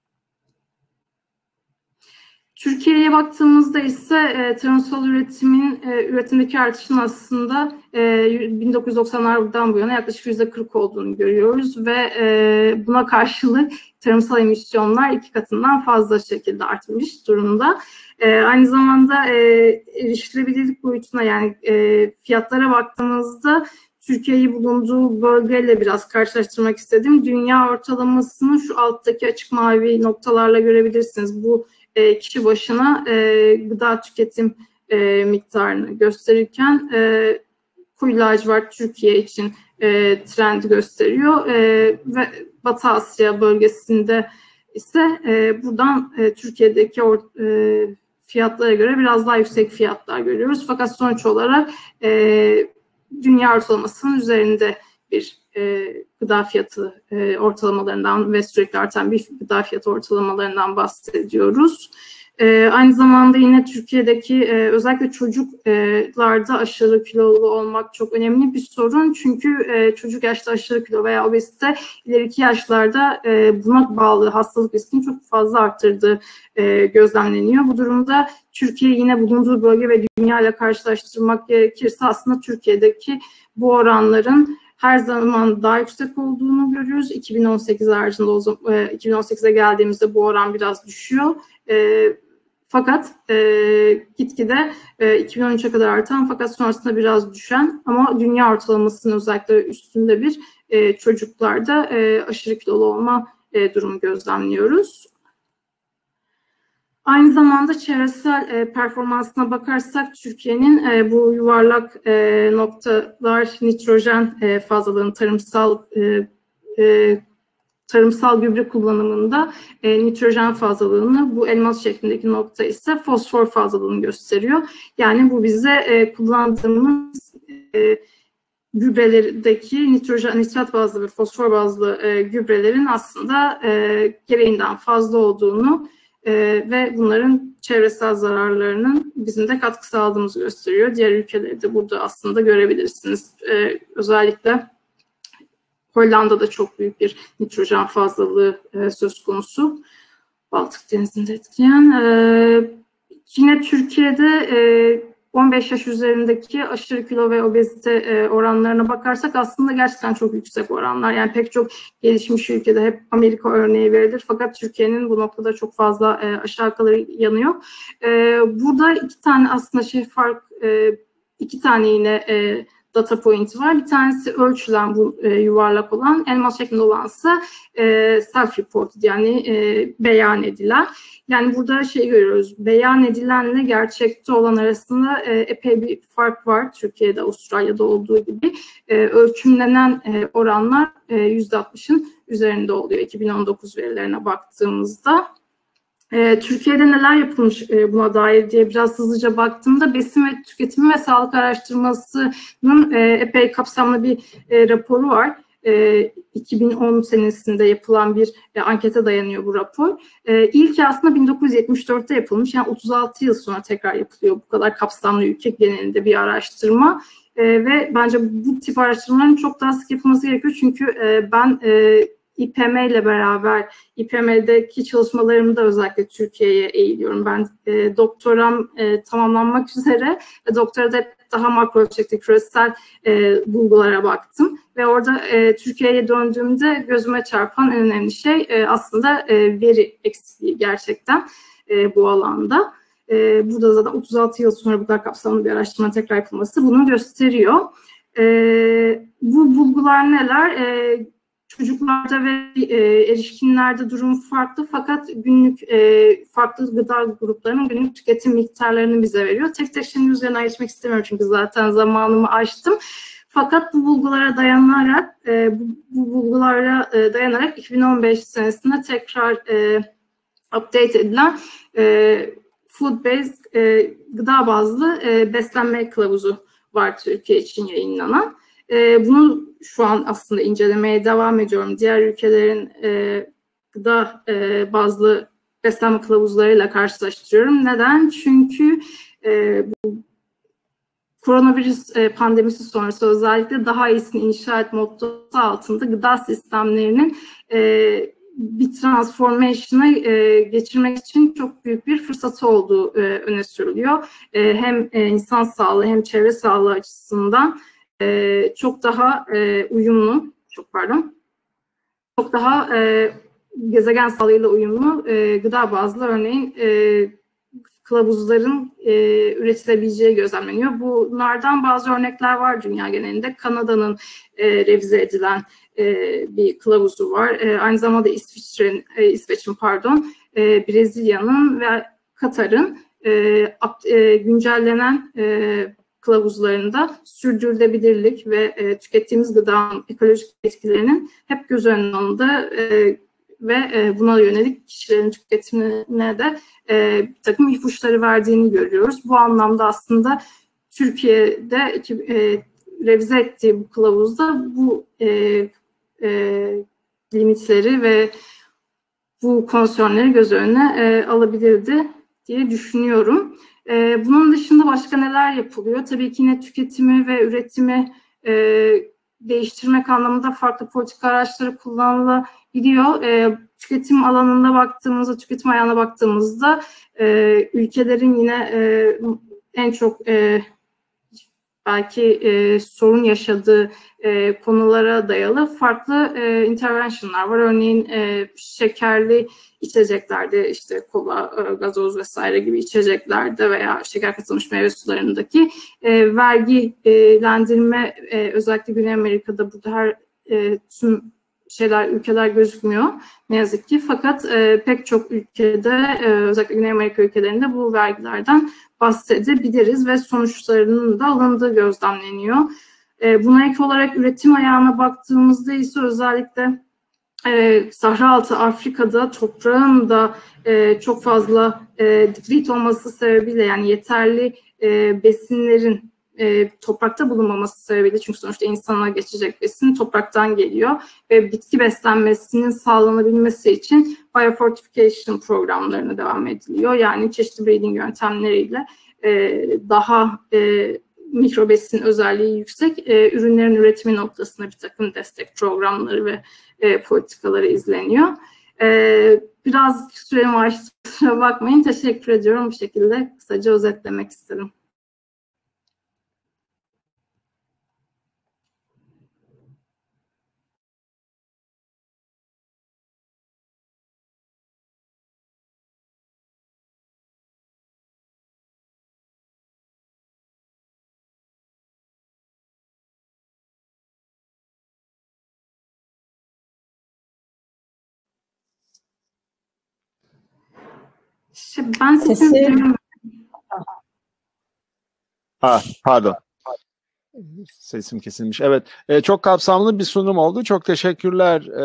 Türkiye'ye baktığımızda ise e, tarımsal üretimin e, üretimdeki artışın aslında e, bin dokuz yüz doksanlardan bu yana yaklaşık yüzde kırk olduğunu görüyoruz ve e, buna karşılık tarımsal emisyonlar iki katından fazla şekilde artmış durumda. E, aynı zamanda e, erişilebilirlik boyutuna, yani e, fiyatlara baktığımızda Türkiye'yi bulunduğu bölgeyle biraz karşılaştırmak istedim. Dünya ortalamasını şu alttaki açık mavi noktalarla görebilirsiniz. Bu E, kişi başına e, gıda tüketim e, miktarını gösterirken e, koyu lacivert Türkiye için e, trend gösteriyor e, ve Batı Asya bölgesinde ise e, buradan e, Türkiye'deki or, e, fiyatlara göre biraz daha yüksek fiyatlar görüyoruz. Fakat sonuç olarak e, dünya ortalamasının üzerinde bir e, gıda fiyatı e, ortalamalarından ve sürekli artan bir gıda fiyatı ortalamalarından bahsediyoruz. E, aynı zamanda yine Türkiye'deki e, özellikle çocuklarda aşırı kilolu olmak çok önemli bir sorun. Çünkü e, çocuk yaşta aşırı kilo veya obezite ileriki yaşlarda e, buna bağlı hastalık riskini çok fazla arttırdığı e, gözlemleniyor. Bu durumda Türkiye yine bulunduğu bölge ve dünya ile karşılaştırmak gerekirse aslında Türkiye'deki bu oranların her zaman daha yüksek olduğunu görüyoruz. iki bin on sekiz haricinde o zaman, iki bin on sekize geldiğimizde bu oran biraz düşüyor. E, fakat e, gitgide e, iki bin on üçe kadar artan fakat sonrasında biraz düşen ama dünya ortalamasının özellikle üstünde bir e, çocuklarda e, aşırı kilolu olma e, durumu gözlemliyoruz. Aynı zamanda çevresel e, performansına bakarsak Türkiye'nin e, bu yuvarlak e, noktalar nitrojen e, fazlalığının tarımsal e, e, tarımsal gübre kullanımında e, nitrojen fazlalığını, bu elmas şeklindeki nokta ise fosfor fazlalığını gösteriyor. Yani bu bize e, kullandığımız e, gübrelerdeki nitrojen, nitrat bazlı ve fosfor bazlı e, gübrelerin aslında e, gereğinden fazla olduğunu e, ve bunların çevresel zararlarının bizim de katkı sağladığımızı gösteriyor. Diğer ülkeleri de burada aslında görebilirsiniz. E, özellikle Hollanda'da çok büyük bir nitrojen fazlalığı e, söz konusu. Baltık Denizi'nde etkileyen. E, yine Türkiye'de e, on beş yaş üzerindeki aşırı kilo ve obezite e, oranlarına bakarsak aslında gerçekten çok yüksek oranlar. Yani pek çok gelişmiş ülkede hep Amerika örneği verilir. Fakat Türkiye'nin bu noktada çok fazla e, aşağı yukarı yanıyor. E, burada iki tane aslında şey fark, e, iki tane yine e, data point var. Bir tanesi ölçülen bu e, yuvarlak olan, elmas şeklinde olansa e, self-reported yani e, beyan edilen. Yani burada şey görüyoruz, beyan edilenle gerçekte olan arasında e, epey bir fark var. Türkiye'de, Avustralya'da olduğu gibi. E, ölçümlenen e, oranlar e, yüzde altmışın üzerinde oluyor iki bin on dokuz verilerine baktığımızda. E, Türkiye'de neler yapılmış e, buna dair diye biraz hızlıca baktığımda besin ve tüketimi ve sağlık araştırmasının e, epey kapsamlı bir e, raporu var. E, iki bin on senesinde yapılan bir e, ankete dayanıyor bu rapor. E, ilki aslında bin dokuz yüz yetmiş dörtte yapılmış. Yani otuz altı yıl sonra tekrar yapılıyor bu kadar kapsamlı ülke genelinde bir araştırma. E, ve bence bu tip araştırmaların çok daha sık yapılması gerekiyor. Çünkü e, ben e, İ P M ile beraber, İ P M'deki çalışmalarımda özellikle Türkiye'ye eğiliyorum. Ben e, doktoram e, tamamlanmak üzere ve doktorada hep daha makro ölçekli küresel e, bulgulara baktım. Ve orada e, Türkiye'ye döndüğümde gözüme çarpan en önemli şey e, aslında e, veri eksikliği gerçekten e, bu alanda. E, burada zaten otuz altı yıl sonra bu kadar kapsamlı bir araştırma tekrar yapılması bunu gösteriyor. E, bu bulgular neler? E, Çocuklarda ve e, erişkinlerde durum farklı fakat günlük e, farklı gıda gruplarının günlük tüketim miktarlarını bize veriyor. Tek tek şimdi üzerine geçmek istemiyorum çünkü zaten zamanımı aştım. Fakat bu bulgulara dayanarak, e, bu, bu bulgulara e, dayanarak iki bin on beş senesinde tekrar e, update edilen e, food based e, gıda bazlı e, beslenme kılavuzu var Türkiye için yayınlanan. E, bunu şu an aslında incelemeye devam ediyorum. Diğer ülkelerin e, gıda e, bazlı beslenme kılavuzlarıyla karşılaştırıyorum. Neden? Çünkü e, bu koronavirüs e, pandemisi sonrası özellikle daha iyisini inşa etme mottosu altında gıda sistemlerinin e, bir transformation'a e, geçirmek için çok büyük bir fırsatı olduğu e, öne sürülüyor. E, hem e, insan sağlığı hem çevre sağlığı açısından Ee, çok daha e, uyumlu, çok pardon, çok daha e, gezegen sağlığıyla uyumlu e, gıda bazlı örneğin e, kılavuzların e, üretilebileceği gözlemleniyor. Bunlardan bazı örnekler var dünya genelinde. Kanada'nın e, revize edilen e, bir kılavuzu var. E, aynı zamanda İsviçre'nin, e, İsveç'in pardon, e, Brezilya'nın ve Katar'ın e, e, güncellenen e, kılavuzlarında sürdürülebilirlik ve e, tükettiğimiz gıdanın ekolojik etkilerinin hep göz önünde e, ve e, buna yönelik kişilerin tüketimine de e, bir takım ipuçları verdiğini görüyoruz. Bu anlamda aslında Türkiye'de e, revize ettiği bu kılavuzda bu e, e, limitleri ve bu konsörleri göz önüne e, alabilirdi diye düşünüyorum. E, bunun dışında başka neler yapılıyor? Tabii ki yine tüketimi ve üretimi e, değiştirmek anlamında farklı politika araçları kullanılabiliyor. E, tüketim alanında baktığımızda, tüketim ayağına baktığımızda e, ülkelerin yine e, en çok e, belki e, sorun yaşadığı e, konulara dayalı farklı e, intervention'lar var. Örneğin e, şekerli içeceklerde, işte kola, e, gazoz vesaire gibi içeceklerde veya şeker katılmış meyve sularındaki e, vergilendirme, e, özellikle Güney Amerika'da burada her e, tüm şeyler, ülkeler gözükmüyor ne yazık ki. Fakat e, pek çok ülkede, e, özellikle Güney Amerika ülkelerinde bu vergilerden bahsedebiliriz ve sonuçlarının da alındığı gözlemleniyor. E, buna ek olarak üretim ayağına baktığımızda ise özellikle e, Sahra-altı Afrika'da toprağın da e, çok fazla e, deplete olması sebebiyle, yani yeterli e, besinlerin e, toprakta bulunmaması sebebiyle, çünkü sonuçta insana geçecek besin topraktan geliyor ve bitki beslenmesinin sağlanabilmesi için biofortification programlarına devam ediliyor. Yani çeşitli breeding yöntemleriyle e, daha e, mikrobesin özelliği yüksek e, ürünlerin üretimi noktasında bir takım destek programları ve e, politikaları izleniyor. E, biraz süremi aştı, kusura bakmayın. Teşekkür ediyorum. Bu şekilde kısaca özetlemek istedim. İşte ben Sesi... Ha, pardon. Sesim kesilmiş. Evet, e, çok kapsamlı bir sunum oldu. Çok teşekkürler e,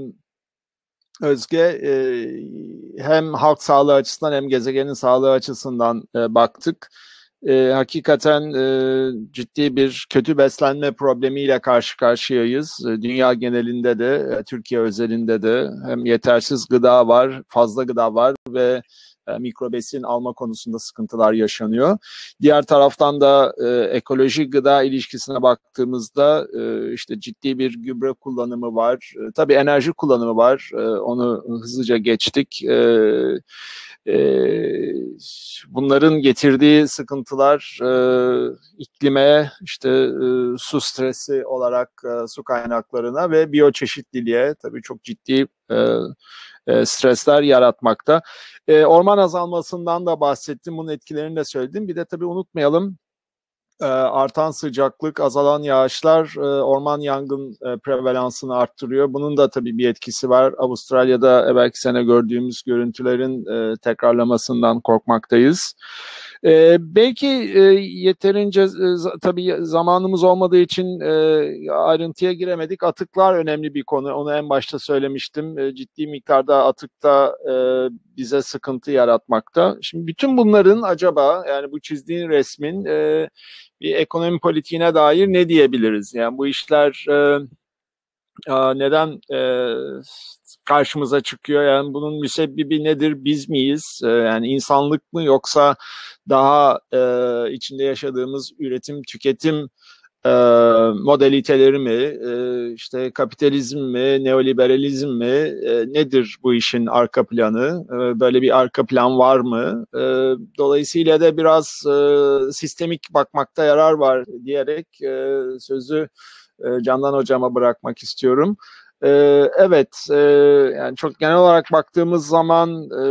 Özge. E, hem halk sağlığı açısından hem gezegenin sağlığı açısından e, baktık. E, hakikaten e, ciddi bir kötü beslenme problemiyle karşı karşıyayız. E, dünya genelinde de, e, Türkiye özelinde de hem yetersiz gıda var, fazla gıda var ve e, mikrobesin alma konusunda sıkıntılar yaşanıyor. Diğer taraftan da e, ekolojik gıda ilişkisine baktığımızda e, işte ciddi bir gübre kullanımı var. E, tabii enerji kullanımı var. E, onu hızlıca geçtik. E, e, bunların getirdiği sıkıntılar e, iklime, işte e, su stresi olarak e, su kaynaklarına ve biyoçeşitliliğe tabii çok ciddi e, e, stresler yaratmakta. E, orman azalmasından da bahsettim, bunun etkilerini de söyledim. Bir de tabii unutmayalım, e, artan sıcaklık, azalan yağışlar e, orman yangın e, prevalansını arttırıyor. Bunun da tabii bir etkisi var. Avustralya'da belki sene gördüğümüz görüntülerin e, tekrarlamasından korkmaktayız. E, belki e, yeterince e, tabii zamanımız olmadığı için e, ayrıntıya giremedik. Atıklar önemli bir konu. Onu en başta söylemiştim. E, ciddi miktarda atıkta e, bize sıkıntı yaratmakta. Şimdi bütün bunların acaba, yani bu çizdiğin resmin e, bir ekonomi politiğine dair ne diyebiliriz? Yani bu işler e, e, neden e, karşımıza çıkıyor? Yani bunun müsebbibi nedir? Biz miyiz? E, yani insanlık mı, yoksa daha e, içinde yaşadığımız üretim, tüketim e, modaliteleri mi? E, işte kapitalizm mi? Neoliberalizm mi? E, nedir bu işin arka planı? E, böyle bir arka plan var mı? E, dolayısıyla da biraz e, sistemik bakmakta yarar var diyerek e, sözü e, Candan Hocama bırakmak istiyorum. E, evet, e, yani çok genel olarak baktığımız zaman e,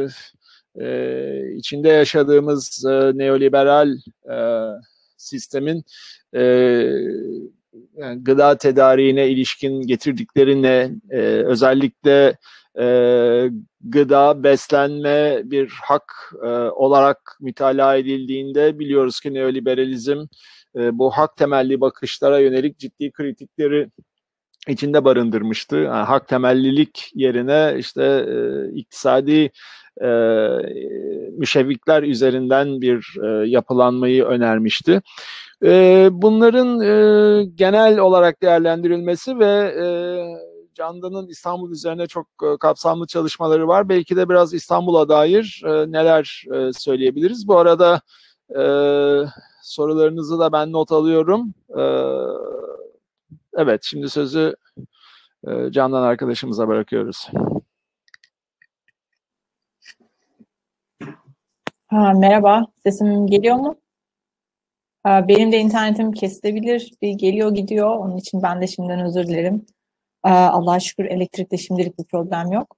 e, içinde yaşadığımız e, neoliberal e, sistemin e, yani gıda tedariğine ilişkin getirdikleri ne, e, özellikle e, gıda, beslenme bir hak e, olarak mütalaa edildiğinde biliyoruz ki neoliberalizm e, bu hak temelli bakışlara yönelik ciddi kritikleri içinde barındırmıştı. Yani hak temellilik yerine işte e, iktisadi e, müşevvikler üzerinden bir e, yapılanmayı önermişti. E, bunların e, genel olarak değerlendirilmesi ve e, Candan'ın İstanbul üzerine çok e, kapsamlı çalışmaları var. Belki de biraz İstanbul'a dair e, neler e, söyleyebiliriz. Bu arada e, sorularınızı da ben not alıyorum. E, evet, şimdi sözü e, Candan arkadaşımıza bırakıyoruz. Ha, merhaba, sesim geliyor mu? Ha, benim de internetim kesilebilir, bir geliyor gidiyor. Onun için ben de şimdiden özür dilerim. Aa, Allah'a şükür elektrikte şimdilik bir problem yok.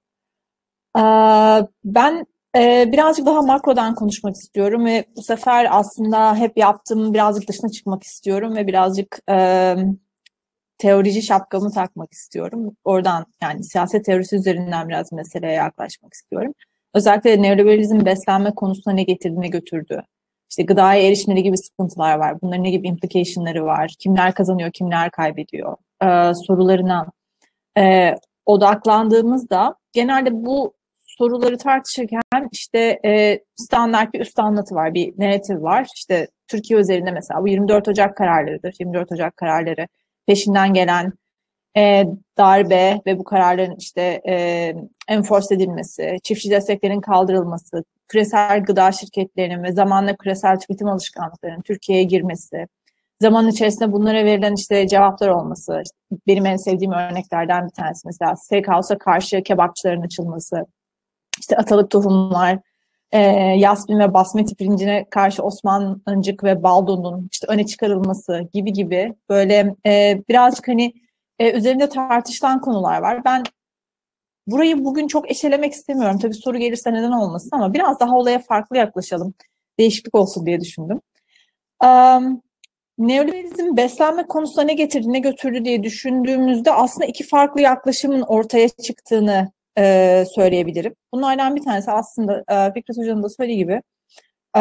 Aa, ben e, birazcık daha makrodan konuşmak istiyorum ve bu sefer aslında hep yaptığım birazcık dışına çıkmak istiyorum ve birazcık e, teorici şapkamı takmak istiyorum. Oradan yani siyaset teorisi üzerinden biraz meseleye yaklaşmak istiyorum. Özellikle neoliberalizm beslenme konusuna ne getirdi, ne götürdü. İşte gıdaya erişimleri gibi sıkıntılar var. Bunların ne gibi implication'ları var? Kimler kazanıyor, kimler kaybediyor? Ee, sorularına e, odaklandığımızda genelde bu soruları tartışırken işte e, standart bir üst anlatı var, bir narratif var. İşte Türkiye üzerinde mesela bu yirmi dört Ocak kararlarıdır. yirmi dört Ocak kararları peşinden gelen e, darbe ve bu kararların işte e, enforce edilmesi, çiftçi desteklerin kaldırılması, küresel gıda şirketlerinin ve zamanla küresel tüketim alışkanlıklarının Türkiye'ye girmesi, zaman içerisinde bunlara verilen işte cevaplar olması, benim en sevdiğim örneklerden bir tanesi mesela steakhouse'a karşı kebapçıların açılması, işte atalık tohumlar, e, yasmin ve basmati pirincine karşı Osmancık ve Baldon'un işte öne çıkarılması gibi gibi böyle e, birazcık hani e, üzerinde tartışılan konular var. Ben burayı bugün çok eşelemek istemiyorum. Tabii soru gelirse neden olmasın ama biraz daha olaya farklı yaklaşalım. Değişiklik olsun diye düşündüm. Um, Neoliberalizm beslenme konusuna ne getirdi, ne götürdü diye düşündüğümüzde aslında iki farklı yaklaşımın ortaya çıktığını e, söyleyebilirim. Bunlardan bir tanesi aslında e, Fikret Hoca'nın da söylediği gibi e,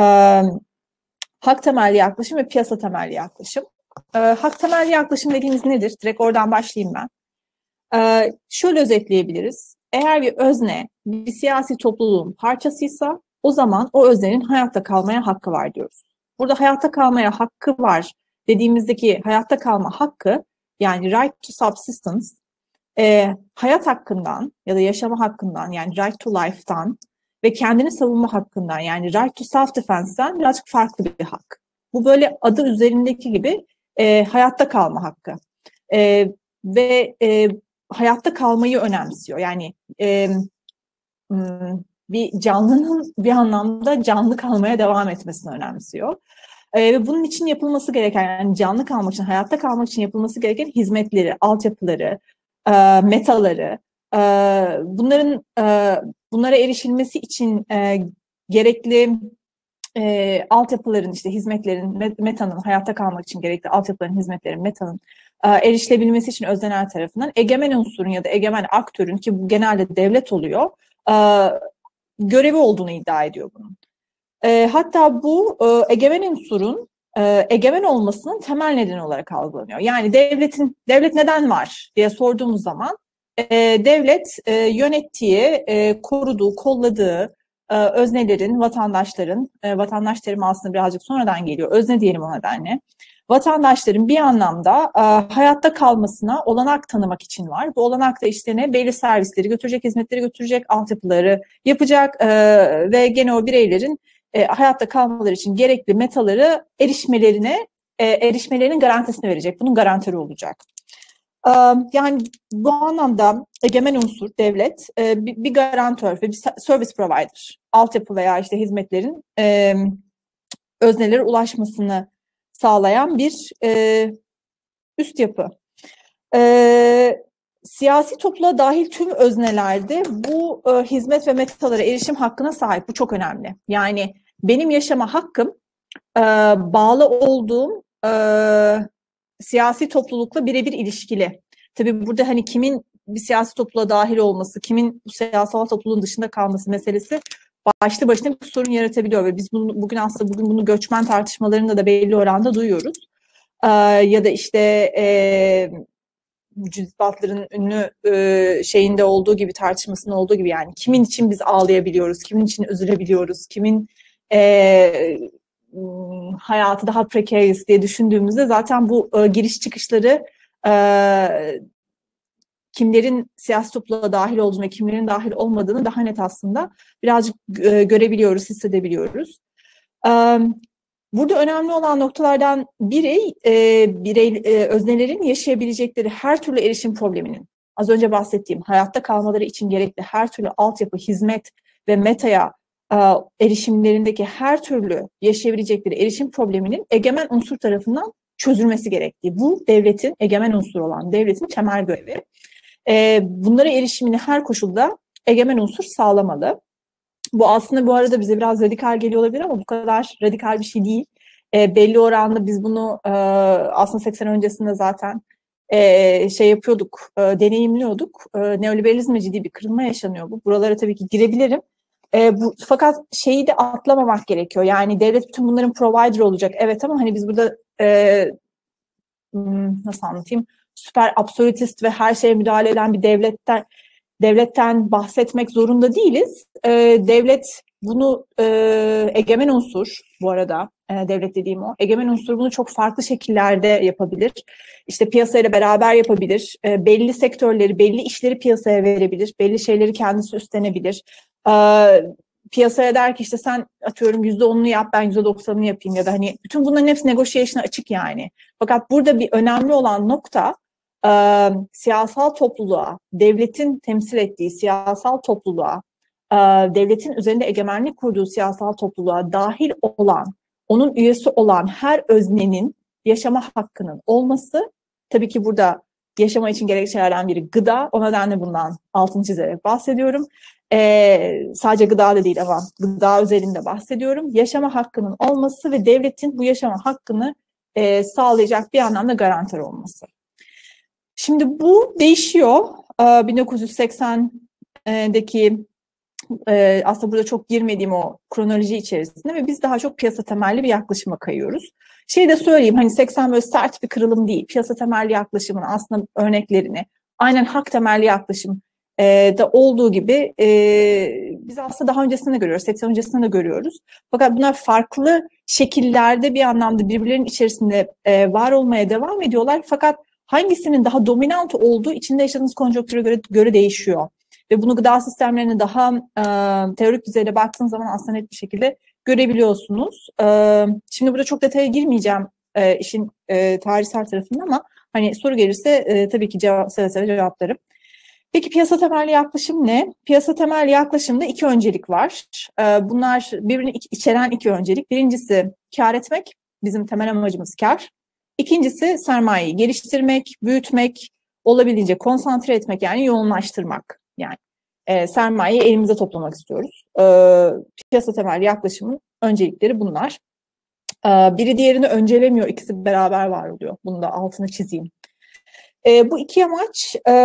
hak temelli yaklaşım ve piyasa temelli yaklaşım. E, hak temelli yaklaşım dediğimiz nedir? Direkt oradan başlayayım ben. E, şöyle özetleyebiliriz. Eğer bir özne bir siyasi topluluğun parçasıysa o zaman o öznenin hayatta kalmaya hakkı var diyoruz. Burada hayatta kalmaya hakkı var dediğimizdeki hayatta kalma hakkı yani right to subsistence e, hayat hakkından ya da yaşama hakkından yani right to life'tan ve kendini savunma hakkından yani right to self-defense'den birazcık farklı bir hak. Bu böyle adı üzerindeki gibi e, hayatta kalma hakkı. E, ve e, hayatta kalmayı önemsiyor. Yani e, bir canlının bir anlamda canlı kalmaya devam etmesini önemsiyor. E, ve bunun için yapılması gereken yani canlı kalmak için, hayatta kalmak için yapılması gereken hizmetleri, altyapıları, e, metaları, e, bunların e, bunlara erişilmesi için e, gerekli e, altyapıların, işte hizmetlerin, metanın, hayatta kalmak için gerekli altyapıların, hizmetlerin, metanın e, erişilebilmesi için özneler tarafından egemen unsurun ya da egemen aktörün ki bu genelde devlet oluyor, e, görevi olduğunu iddia ediyor bunun. E, hatta bu e, egemen unsurun e, egemen olmasının temel nedeni olarak algılanıyor. Yani devletin devlet neden var diye sorduğumuz zaman e, devlet e, yönettiği, e, koruduğu, kolladığı e, öznelerin, vatandaşların, e, vatandaş terimi aslında birazcık sonradan geliyor, özne diyelim o nedenle. Vatandaşların bir anlamda e, hayatta kalmasına olanak tanımak için var. Bu olanak da işte ne? Belli servisleri götürecek, hizmetleri götürecek, altyapıları yapacak e, ve gene o bireylerin e, hayatta kalmaları için gerekli metaları erişmelerine, e, erişmelerinin garantisini verecek. Bunun garantörü olacak. E, yani bu anlamda egemen unsur, devlet, e, bir, bir garantör ve bir service provider, altyapı veya işte hizmetlerin e, öznelere ulaşmasını sağlayan bir e, üst yapı. E, siyasi topluluğa dahil tüm öznelerde bu e, hizmet ve metalara erişim hakkına sahip. Bu çok önemli. Yani benim yaşama hakkım e, bağlı olduğum e, siyasi toplulukla birebir ilişkili. Tabii burada hani kimin bir siyasi topluluğa dahil olması, kimin bu siyasal topluluğun dışında kalması meselesi başlı başına bir sorun yaratabiliyor ve biz bunu, bugün aslında bugün bunu göçmen tartışmalarında da belli oranda duyuyoruz. Ee, ya da işte e, cüzbatların ünlü e, şeyinde olduğu gibi, tartışmasında olduğu gibi, yani kimin için biz ağlayabiliyoruz, kimin için üzülebiliyoruz, kimin e, hayatı daha precarious diye düşündüğümüzde zaten bu e, giriş çıkışları e, kimlerin siyasi topluluğa dahil olduğunu ve kimlerin dahil olmadığını daha net aslında birazcık e, görebiliyoruz, hissedebiliyoruz. E, burada önemli olan noktalardan biri e, birey, e, öznelerin yaşayabilecekleri her türlü erişim probleminin, az önce bahsettiğim hayatta kalmaları için gerekli her türlü altyapı, hizmet ve metaya e, erişimlerindeki her türlü yaşayabilecekleri erişim probleminin egemen unsur tarafından çözülmesi gerektiği. Bu devletin, egemen unsur olan devletin temel görevi. E, bunlara erişimini her koşulda egemen unsur sağlamalı. Bu aslında bu arada bize biraz radikal geliyor olabilir ama bu kadar radikal bir şey değil. E, belli oranda biz bunu e, aslında seksen öncesinde zaten e, şey yapıyorduk, e, deneyimliyorduk. E, neoliberalizmle ciddi bir kırılma yaşanıyor bu. Buralara tabii ki girebilirim. E, bu, fakat şeyi de atlamamak gerekiyor. Yani devlet bütün bunların provider olacak. Evet ama hani biz burada e, nasıl anlatayım? Süper absolutist ve her şeye müdahale eden bir devletten devletten bahsetmek zorunda değiliz. E, devlet bunu e, egemen unsur bu arada e, devlet dediğim o. Egemen unsur bunu çok farklı şekillerde yapabilir. İşte piyasayla beraber yapabilir. E, belli sektörleri, belli işleri piyasaya verebilir. Belli şeyleri kendisi üstlenebilir. E, piyasaya der ki işte sen atıyorum yüzde onunu yap, ben yüzde doksanını yapayım ya da hani bütün bunların hepsi negotiation'a açık yani. Fakat burada bir önemli olan nokta e, siyasal topluluğa, devletin temsil ettiği siyasal topluluğa, e, devletin üzerinde egemenlik kurduğu siyasal topluluğa dahil olan, onun üyesi olan her öznenin yaşama hakkının olması. Tabii ki burada yaşama için gerekli şeylerden biri gıda. O nedenle bundan altını çizerek bahsediyorum. Ee, sadece gıda da değil ama gıda özelinde bahsediyorum. Yaşama hakkının olması ve devletin bu yaşama hakkını e, sağlayacak bir anlamda garanti olması. Şimdi bu değişiyor. Ee, bin dokuz yüz seksendeki e, aslında burada çok girmediğim o kronoloji içerisinde ve biz daha çok piyasa temelli bir yaklaşıma kayıyoruz. Şey de söyleyeyim, hani seksen böyle sert bir kırılım değil. Piyasa temelli yaklaşımın aslında örneklerini, aynen hak temelli yaklaşım e, da olduğu gibi e, biz aslında daha öncesinde de görüyoruz, seksen öncesinde de görüyoruz. Fakat bunlar farklı şekillerde bir anlamda birbirlerinin içerisinde e, var olmaya devam ediyorlar. Fakat hangisinin daha dominant olduğu içinde yaşadığımız konjonktüre göre, göre değişiyor. Ve bunu gıda sistemlerine daha e, teorik düzeyde baktığınız zaman aslında net bir şekilde görebiliyorsunuz. E, şimdi burada çok detaya girmeyeceğim e, işin e, tarihsel tarafında ama hani soru gelirse e, tabii ki cevap, seve seve cevaplarım. Peki piyasa temelli yaklaşım ne? Piyasa temelli yaklaşımda iki öncelik var. E, bunlar birbirini içeren iki öncelik. Birincisi kar etmek. Bizim temel amacımız kar. İkincisi sermayeyi geliştirmek, büyütmek, olabildiğince konsantre etmek yani yoğunlaştırmak. Yani e, sermayeyi elimize toplamak istiyoruz. E, piyasa temelli yaklaşımın öncelikleri bunlar. E, biri diğerini öncelemiyor, ikisi beraber var oluyor. Bunu da altını çizeyim. E, bu iki amaç e,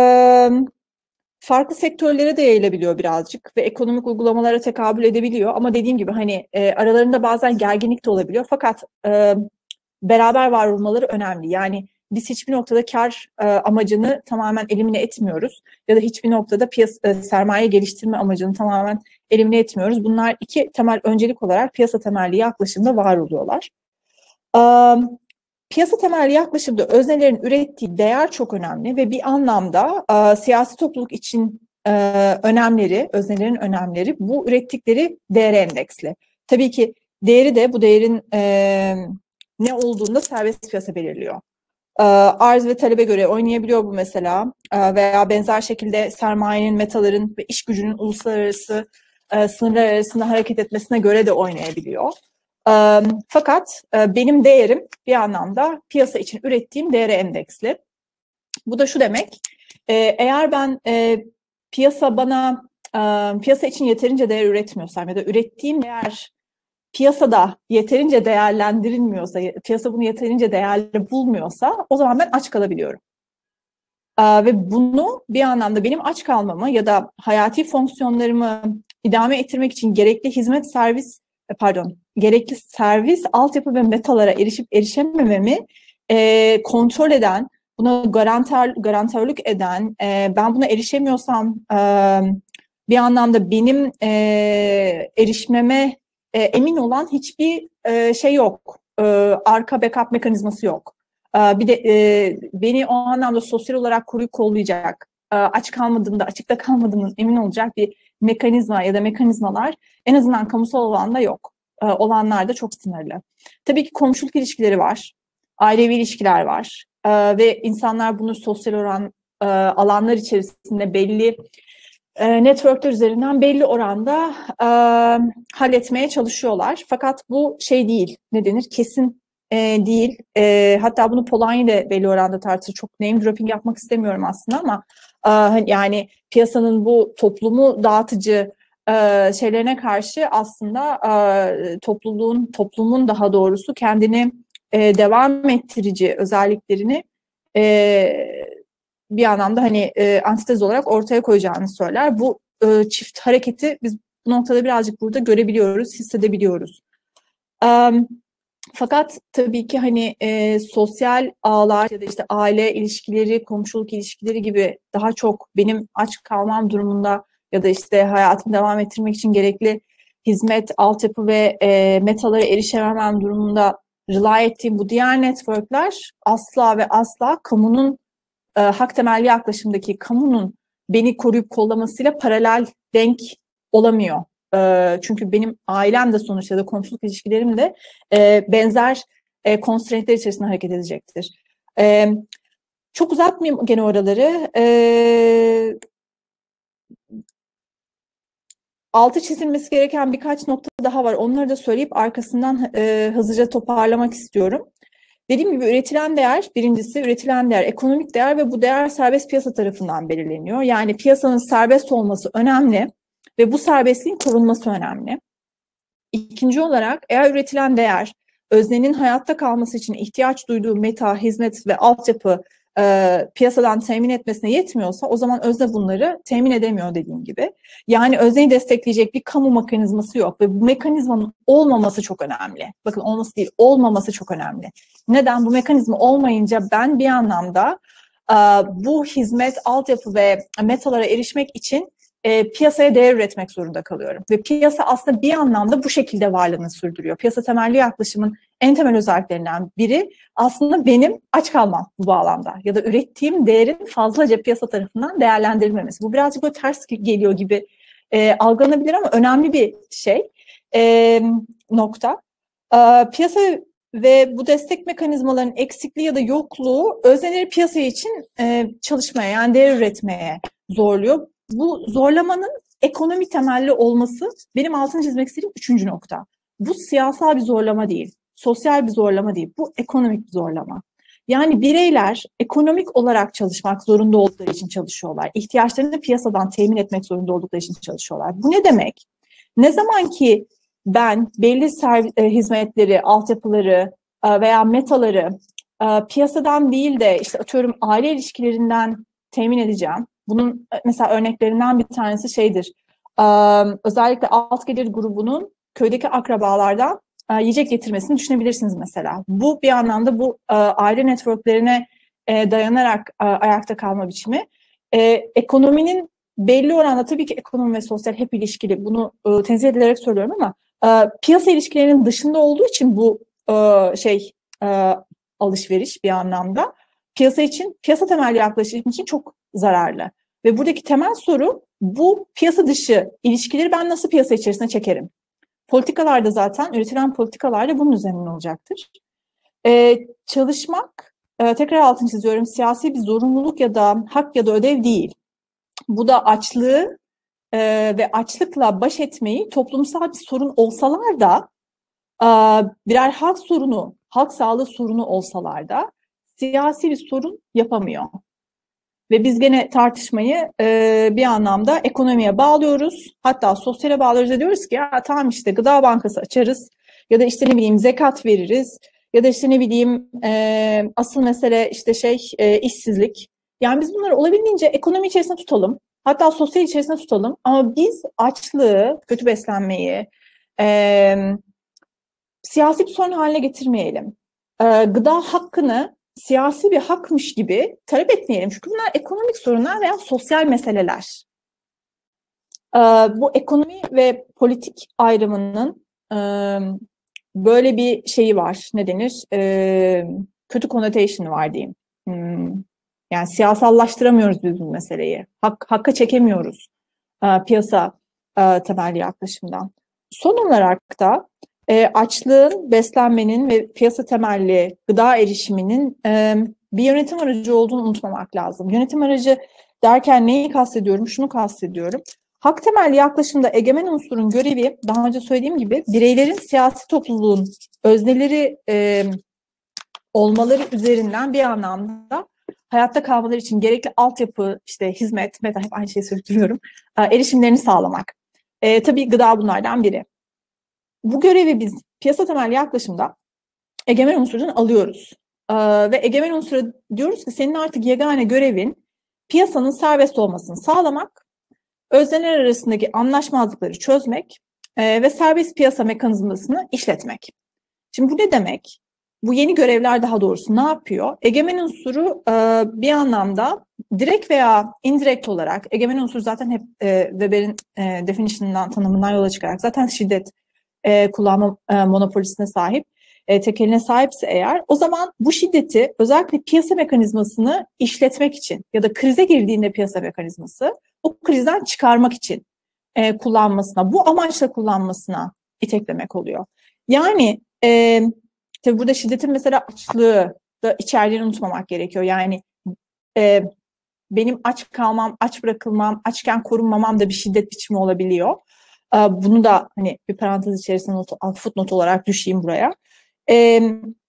farklı sektörlere de yayılabiliyor birazcık ve ekonomik uygulamalara tekabül edebiliyor. Ama dediğim gibi hani e, aralarında bazen gerginlik de olabiliyor. Fakat e, beraber var olmaları önemli. Yani biz hiçbir noktada kar e, amacını tamamen elimine etmiyoruz ya da hiçbir noktada piyasa, e, sermaye geliştirme amacını tamamen elimine etmiyoruz. Bunlar iki temel öncelik olarak piyasa temelli yaklaşımda var oluyorlar. E, piyasa temelli yaklaşımda öznelerin ürettiği değer çok önemli ve bir anlamda e, siyasi topluluk için e, önemleri, öznelerin önemleri bu ürettikleri değere endeksli. Tabii ki değeri de bu değerin e, ne olduğunda serbest piyasa belirliyor. Arz ve talebe göre oynayabiliyor bu mesela veya benzer şekilde sermayenin, metaların ve iş gücünün uluslararası sınırlar arasında hareket etmesine göre de oynayabiliyor. Fakat benim değerim bir anlamda piyasa için ürettiğim değere endeksli. Bu da şu demek, eğer ben piyasa bana piyasa için yeterince değer üretmiyorsam ya da ürettiğim değer piyasada yeterince değerlendirilmiyorsa, piyasa bunu yeterince değerli bulmuyorsa o zaman ben aç kalabiliyorum. Ee, ve bunu bir anlamda benim aç kalmamı ya da hayati fonksiyonlarımı idame ettirmek için gerekli hizmet servis, pardon, gerekli servis, altyapı ve metalara erişip erişemememi e, kontrol eden, buna garantör, garantörlük eden, e, ben buna erişemiyorsam e, bir anlamda benim e, erişmeme E, emin olan hiçbir e, şey yok, e, arka backup mekanizması yok. E, bir de e, beni o anlamda sosyal olarak koruyup kollayacak, e, aç kalmadığımda, açıkta kalmadığımın emin olacak bir mekanizma ya da mekanizmalar en azından kamusal alanda yok. E, olanlar da çok sınırlı. Tabii ki komşuluk ilişkileri var, ailevi ilişkiler var e, ve insanlar bunu sosyal oran e, alanlar içerisinde belli e, networkler üzerinden belli oranda e, halletmeye çalışıyorlar. Fakat bu şey değil, ne denir? Kesin e, değil. E, hatta bunu Polanyi de belli oranda tartışır. Çok name dropping yapmak istemiyorum aslında ama e, yani piyasanın bu toplumu dağıtıcı e, şeylerine karşı aslında e, topluluğun, toplumun daha doğrusu kendini e, devam ettirici özelliklerini e, bir anlamda hani e, antitez olarak ortaya koyacağını söyler. Bu e, çift hareketi biz bu noktada birazcık burada görebiliyoruz, hissedebiliyoruz. E, fakat tabii ki hani e, sosyal ağlar ya da işte aile ilişkileri, komşuluk ilişkileri gibi daha çok benim aç kalmam durumunda ya da işte hayatımı devam ettirmek için gerekli hizmet, altyapı ve e, metalara erişememem durumunda rely ettiğim bu diğer networkler asla ve asla kamunun e, hak temelli yaklaşımdaki kamunun beni koruyup kollamasıyla paralel denk olamıyor. E, çünkü benim ailem de sonuçta da komşuluk ilişkilerim de e, benzer e, constraintler içerisinde hareket edecektir. E, çok uzatmayayım gene oraları. E, altı çizilmesi gereken birkaç nokta daha var. Onları da söyleyip arkasından e, hızlıca toparlamak istiyorum. Dediğim gibi üretilen değer, birincisi üretilen değer ekonomik değer ve bu değer serbest piyasa tarafından belirleniyor. Yani piyasanın serbest olması önemli ve bu serbestliğin korunması önemli. İkinci olarak eğer üretilen değer öznenin hayatta kalması için ihtiyaç duyduğu meta, hizmet ve altyapı e, piyasadan temin etmesine yetmiyorsa o zaman özne bunları temin edemiyor dediğim gibi. Yani özneyi destekleyecek bir kamu mekanizması yok ve bu mekanizmanın olmaması çok önemli. Bakın olması değil, olmaması çok önemli. Neden? Bu mekanizma olmayınca ben bir anlamda e, bu hizmet, altyapı ve metalara erişmek için E, piyasaya değer üretmek zorunda kalıyorum. Ve piyasa aslında bir anlamda bu şekilde varlığını sürdürüyor. Piyasa temelli yaklaşımın en temel özelliklerinden biri aslında benim aç kalmam bu bağlamda. Ya da ürettiğim değerin fazlaca piyasa tarafından değerlendirilmemesi. Bu birazcık böyle ters geliyor gibi e, algılanabilir ama önemli bir şey. E, nokta. E, piyasa ve bu destek mekanizmalarının eksikliği ya da yokluğu özneleri piyasa için e, çalışmaya yani değer üretmeye zorluyor. Bu zorlamanın ekonomi temelli olması benim altını çizmek istediğim üçüncü nokta. Bu siyasal bir zorlama değil, sosyal bir zorlama değil, bu ekonomik bir zorlama. Yani bireyler ekonomik olarak çalışmak zorunda oldukları için çalışıyorlar. İhtiyaçlarını piyasadan temin etmek zorunda oldukları için çalışıyorlar. Bu ne demek? Ne zaman ki ben belli servis, e, hizmetleri, altyapıları e, veya metaları e, piyasadan değil de işte atıyorum aile ilişkilerinden temin edeceğim. Bunun mesela örneklerinden bir tanesi şeydir. Özellikle alt gelir grubunun köydeki akrabalardan yiyecek getirmesini düşünebilirsiniz mesela. Bu bir anlamda bu aile networklerine dayanarak ayakta kalma biçimi. Ekonominin belli oranda tabii ki ekonomi ve sosyal hep ilişkili. Bunu tenzih edilerek söylüyorum ama piyasa ilişkilerinin dışında olduğu için bu şey alışveriş bir anlamda piyasa için, piyasa temelli yaklaşım için çok zararlı. Ve buradaki temel soru bu piyasa dışı ilişkileri ben nasıl piyasa içerisine çekerim? Politikalarda zaten üretilen politikalarda bunun üzerinden olacaktır. Ee, çalışmak, e, tekrar altını çiziyorum, siyasi bir zorunluluk ya da hak ya da ödev değil. Bu da açlığı e, ve açlıkla baş etmeyi toplumsal bir sorun olsalar da e, birer halk sorunu, halk sağlığı sorunu olsalar da siyasi bir sorun yapamıyor. Ve biz gene tartışmayı e, bir anlamda ekonomiye bağlıyoruz. Hatta sosyale bağlıyoruz ve diyoruz ki ya tamam işte gıda bankası açarız. Ya da işte ne bileyim zekat veririz. Ya da işte ne bileyim e, asıl mesele işte şey e, işsizlik. Yani biz bunları olabildiğince ekonomi içerisinde tutalım. Hatta sosyal içerisinde tutalım. Ama biz açlığı, kötü beslenmeyi e, siyasi bir sorun haline getirmeyelim. E, gıda hakkını siyasi bir hakmış gibi talep etmeyelim. Çünkü bunlar ekonomik sorunlar veya sosyal meseleler. Ee, bu ekonomi ve politik ayrımının e, böyle bir şeyi var. Ne denir? E, kötü connotation var diyeyim. Hmm. Yani siyasallaştıramıyoruz biz bu meseleyi. Hak, hakka çekemiyoruz e, piyasa e, temelli yaklaşımdan. Son olarak da e, açlığın, beslenmenin ve piyasa temelli gıda erişiminin e, bir yönetim aracı olduğunu unutmamak lazım. Yönetim aracı derken neyi kastediyorum? Şunu kastediyorum. Hak temelli yaklaşımda egemen unsurun görevi, daha önce söylediğim gibi, bireylerin siyasi topluluğun özneleri e, olmaları üzerinden bir anlamda hayatta kalmaları için gerekli altyapı, işte hizmet, meta, hep aynı şeyi söylüyorum, erişimlerini sağlamak. E, tabii gıda bunlardan biri. Bu görevi biz piyasa temelli yaklaşımda egemen unsurdan alıyoruz. E, ve egemen unsura diyoruz ki senin artık yegane görevin piyasanın serbest olmasını sağlamak, özneler arasındaki anlaşmazlıkları çözmek e, ve serbest piyasa mekanizmasını işletmek. Şimdi bu ne demek? Bu yeni görevler daha doğrusu ne yapıyor? Egemen unsuru e, bir anlamda direkt veya indirekt olarak, egemen unsur zaten hep e, Weber'in e, definition'ından, tanımından yola çıkarak zaten şiddet e, kullanma e, monopolisine sahip, e, tekeline sahipse eğer, o zaman bu şiddeti özellikle piyasa mekanizmasını işletmek için ya da krize girdiğinde piyasa mekanizması o krizden çıkarmak için e, kullanmasına, bu amaçla kullanmasına iteklemek oluyor. Yani e, tabii burada şiddetin mesela açlığı da içerdiğini unutmamak gerekiyor. Yani e, benim aç kalmam, aç bırakılmam, açken korunmamam da bir şiddet biçimi olabiliyor. E, bunu da hani bir parantez içerisinde not, footnote olarak düşeyim buraya. E,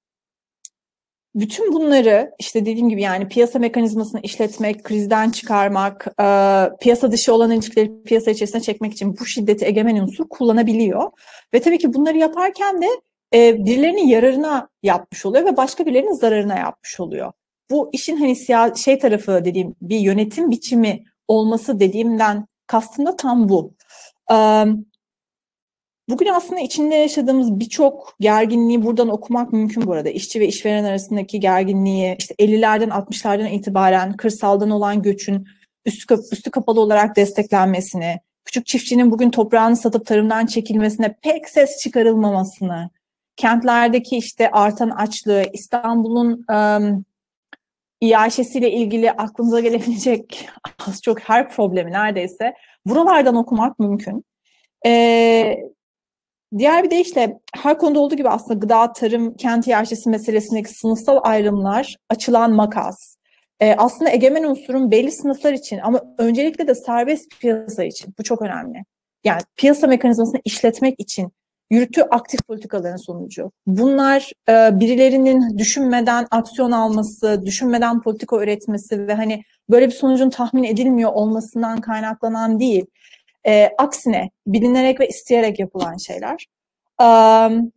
bütün bunları işte dediğim gibi yani piyasa mekanizmasını işletmek, krizden çıkarmak, e, piyasa dışı olan ilişkileri piyasa içerisine çekmek için bu şiddeti egemen unsur kullanabiliyor. Ve tabii ki bunları yaparken de e, birilerinin yararına yapmış oluyor ve başka birilerinin zararına yapmış oluyor. Bu işin hani siya- şey tarafı dediğim bir yönetim biçimi olması dediğimden kastım da tam bu. E, Bugün aslında içinde yaşadığımız birçok gerginliği buradan okumak mümkün bu arada. İşçi ve işveren arasındaki gerginliği, işte ellilerden altmışlardan itibaren kırsaldan olan göçün üstü, üstü kapalı olarak desteklenmesini, küçük çiftçinin bugün toprağını satıp tarımdan çekilmesine pek ses çıkarılmamasını, kentlerdeki işte artan açlığı, İstanbul'un um, İAŞ'siyle ilgili aklınıza gelebilecek az çok her problemi neredeyse buralardan okumak mümkün. Ee, Diğer bir deyişle her konuda olduğu gibi aslında gıda, tarım, kent hiyerarşisi meselesindeki sınıfsal ayrımlar, açılan makas, e, aslında egemen unsurun belli sınıflar için ama öncelikle de serbest piyasa için, bu çok önemli. Yani piyasa mekanizmasını işletmek için yürüttüğü aktif politikaların sonucu. Bunlar e, birilerinin düşünmeden aksiyon alması, düşünmeden politika üretmesi ve hani böyle bir sonucun tahmin edilmiyor olmasından kaynaklanan değil. E, aksine bilinerek ve isteyerek yapılan şeyler. Um,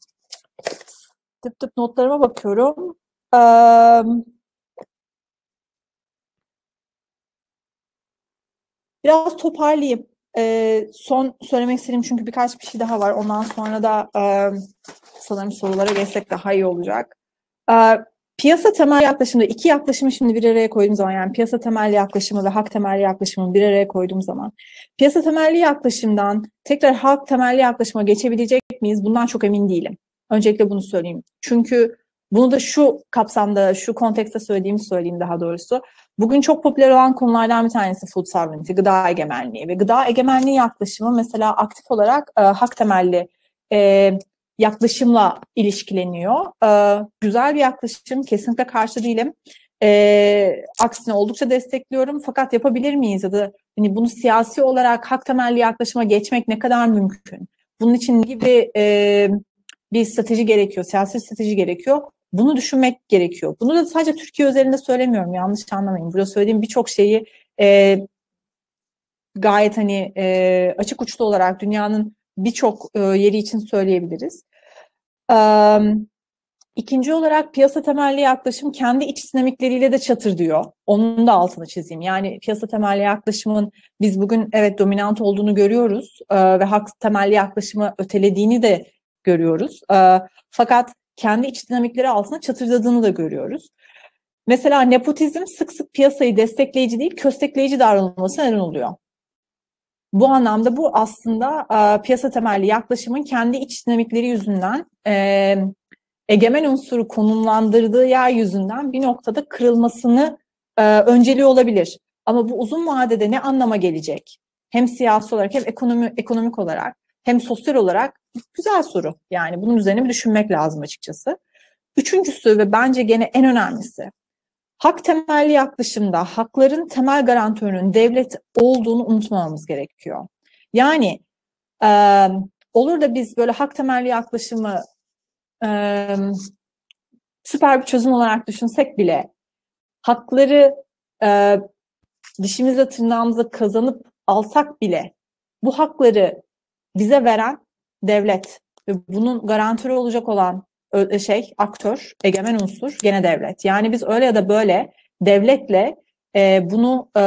tıp tıp notlarıma bakıyorum. Um, biraz toparlayayım. E, son söylemek istediğim çünkü birkaç bir şey daha var. Ondan sonra da e, sanırım sorulara geçsek daha iyi olacak. E, Piyasa temelli yaklaşımda iki yaklaşımı şimdi bir araya koyduğum zaman, yani piyasa temelli yaklaşımı ve hak temelli yaklaşımı bir araya koyduğum zaman, piyasa temelli yaklaşımdan tekrar hak temelli yaklaşıma geçebilecek miyiz? Bundan çok emin değilim. Öncelikle bunu söyleyeyim. Çünkü bunu da şu kapsamda, şu kontekste söylediğimi söyleyeyim daha doğrusu. Bugün çok popüler olan konulardan bir tanesi food sovereignty, gıda egemenliği ve gıda egemenliği yaklaşımı mesela aktif olarak e, hak temelli e, yaklaşımla ilişkileniyor. Ee, güzel bir yaklaşım, kesinlikle karşı değilim. Ee, aksine oldukça destekliyorum. Fakat yapabilir miyiz ya da hani bunu siyasi olarak hak temelli yaklaşıma geçmek ne kadar mümkün? Bunun için ne gibi e, bir strateji gerekiyor, siyasi strateji gerekiyor? Bunu düşünmek gerekiyor. Bunu da sadece Türkiye özelinde söylemiyorum, yanlış anlamayın. Burada söylediğim birçok şeyi e, gayet hani e, açık uçlu olarak dünyanın birçok e, yeri için söyleyebiliriz. Um, İkinci olarak piyasa temelli yaklaşım kendi iç dinamikleriyle de çatır diyor. Onun da altını çizeyim. Yani piyasa temelli yaklaşımın biz bugün evet dominant olduğunu görüyoruz e, ve hak temelli yaklaşımı ötelediğini de görüyoruz. E, fakat kendi iç dinamikleri altına çatırdadığını da görüyoruz. Mesela nepotizm sık sık piyasayı destekleyici değil, köstekleyici davranılmasına neden oluyor. Bu anlamda bu aslında e, piyasa temelli yaklaşımın kendi iç dinamikleri yüzünden e, egemen unsuru konumlandırdığı yer yüzünden bir noktada kırılmasını e, önceliği olabilir. Ama bu uzun vadede ne anlama gelecek? Hem siyasi olarak hem ekonomi, ekonomik olarak hem sosyal olarak güzel soru. Yani bunun üzerine bir düşünmek lazım açıkçası. Üçüncüsü ve bence gene en önemlisi, hak temelli yaklaşımda hakların temel garantörünün devlet olduğunu unutmamamız gerekiyor. Yani e, olur da biz böyle hak temelli yaklaşımı e, süper bir çözüm olarak düşünsek bile hakları e, dişimizle tırnağımızla kazanıp alsak bile bu hakları bize veren devlet ve bunun garantörü olacak olan şey aktör, egemen unsur gene devlet. Yani biz öyle ya da böyle devletle e, bunu e,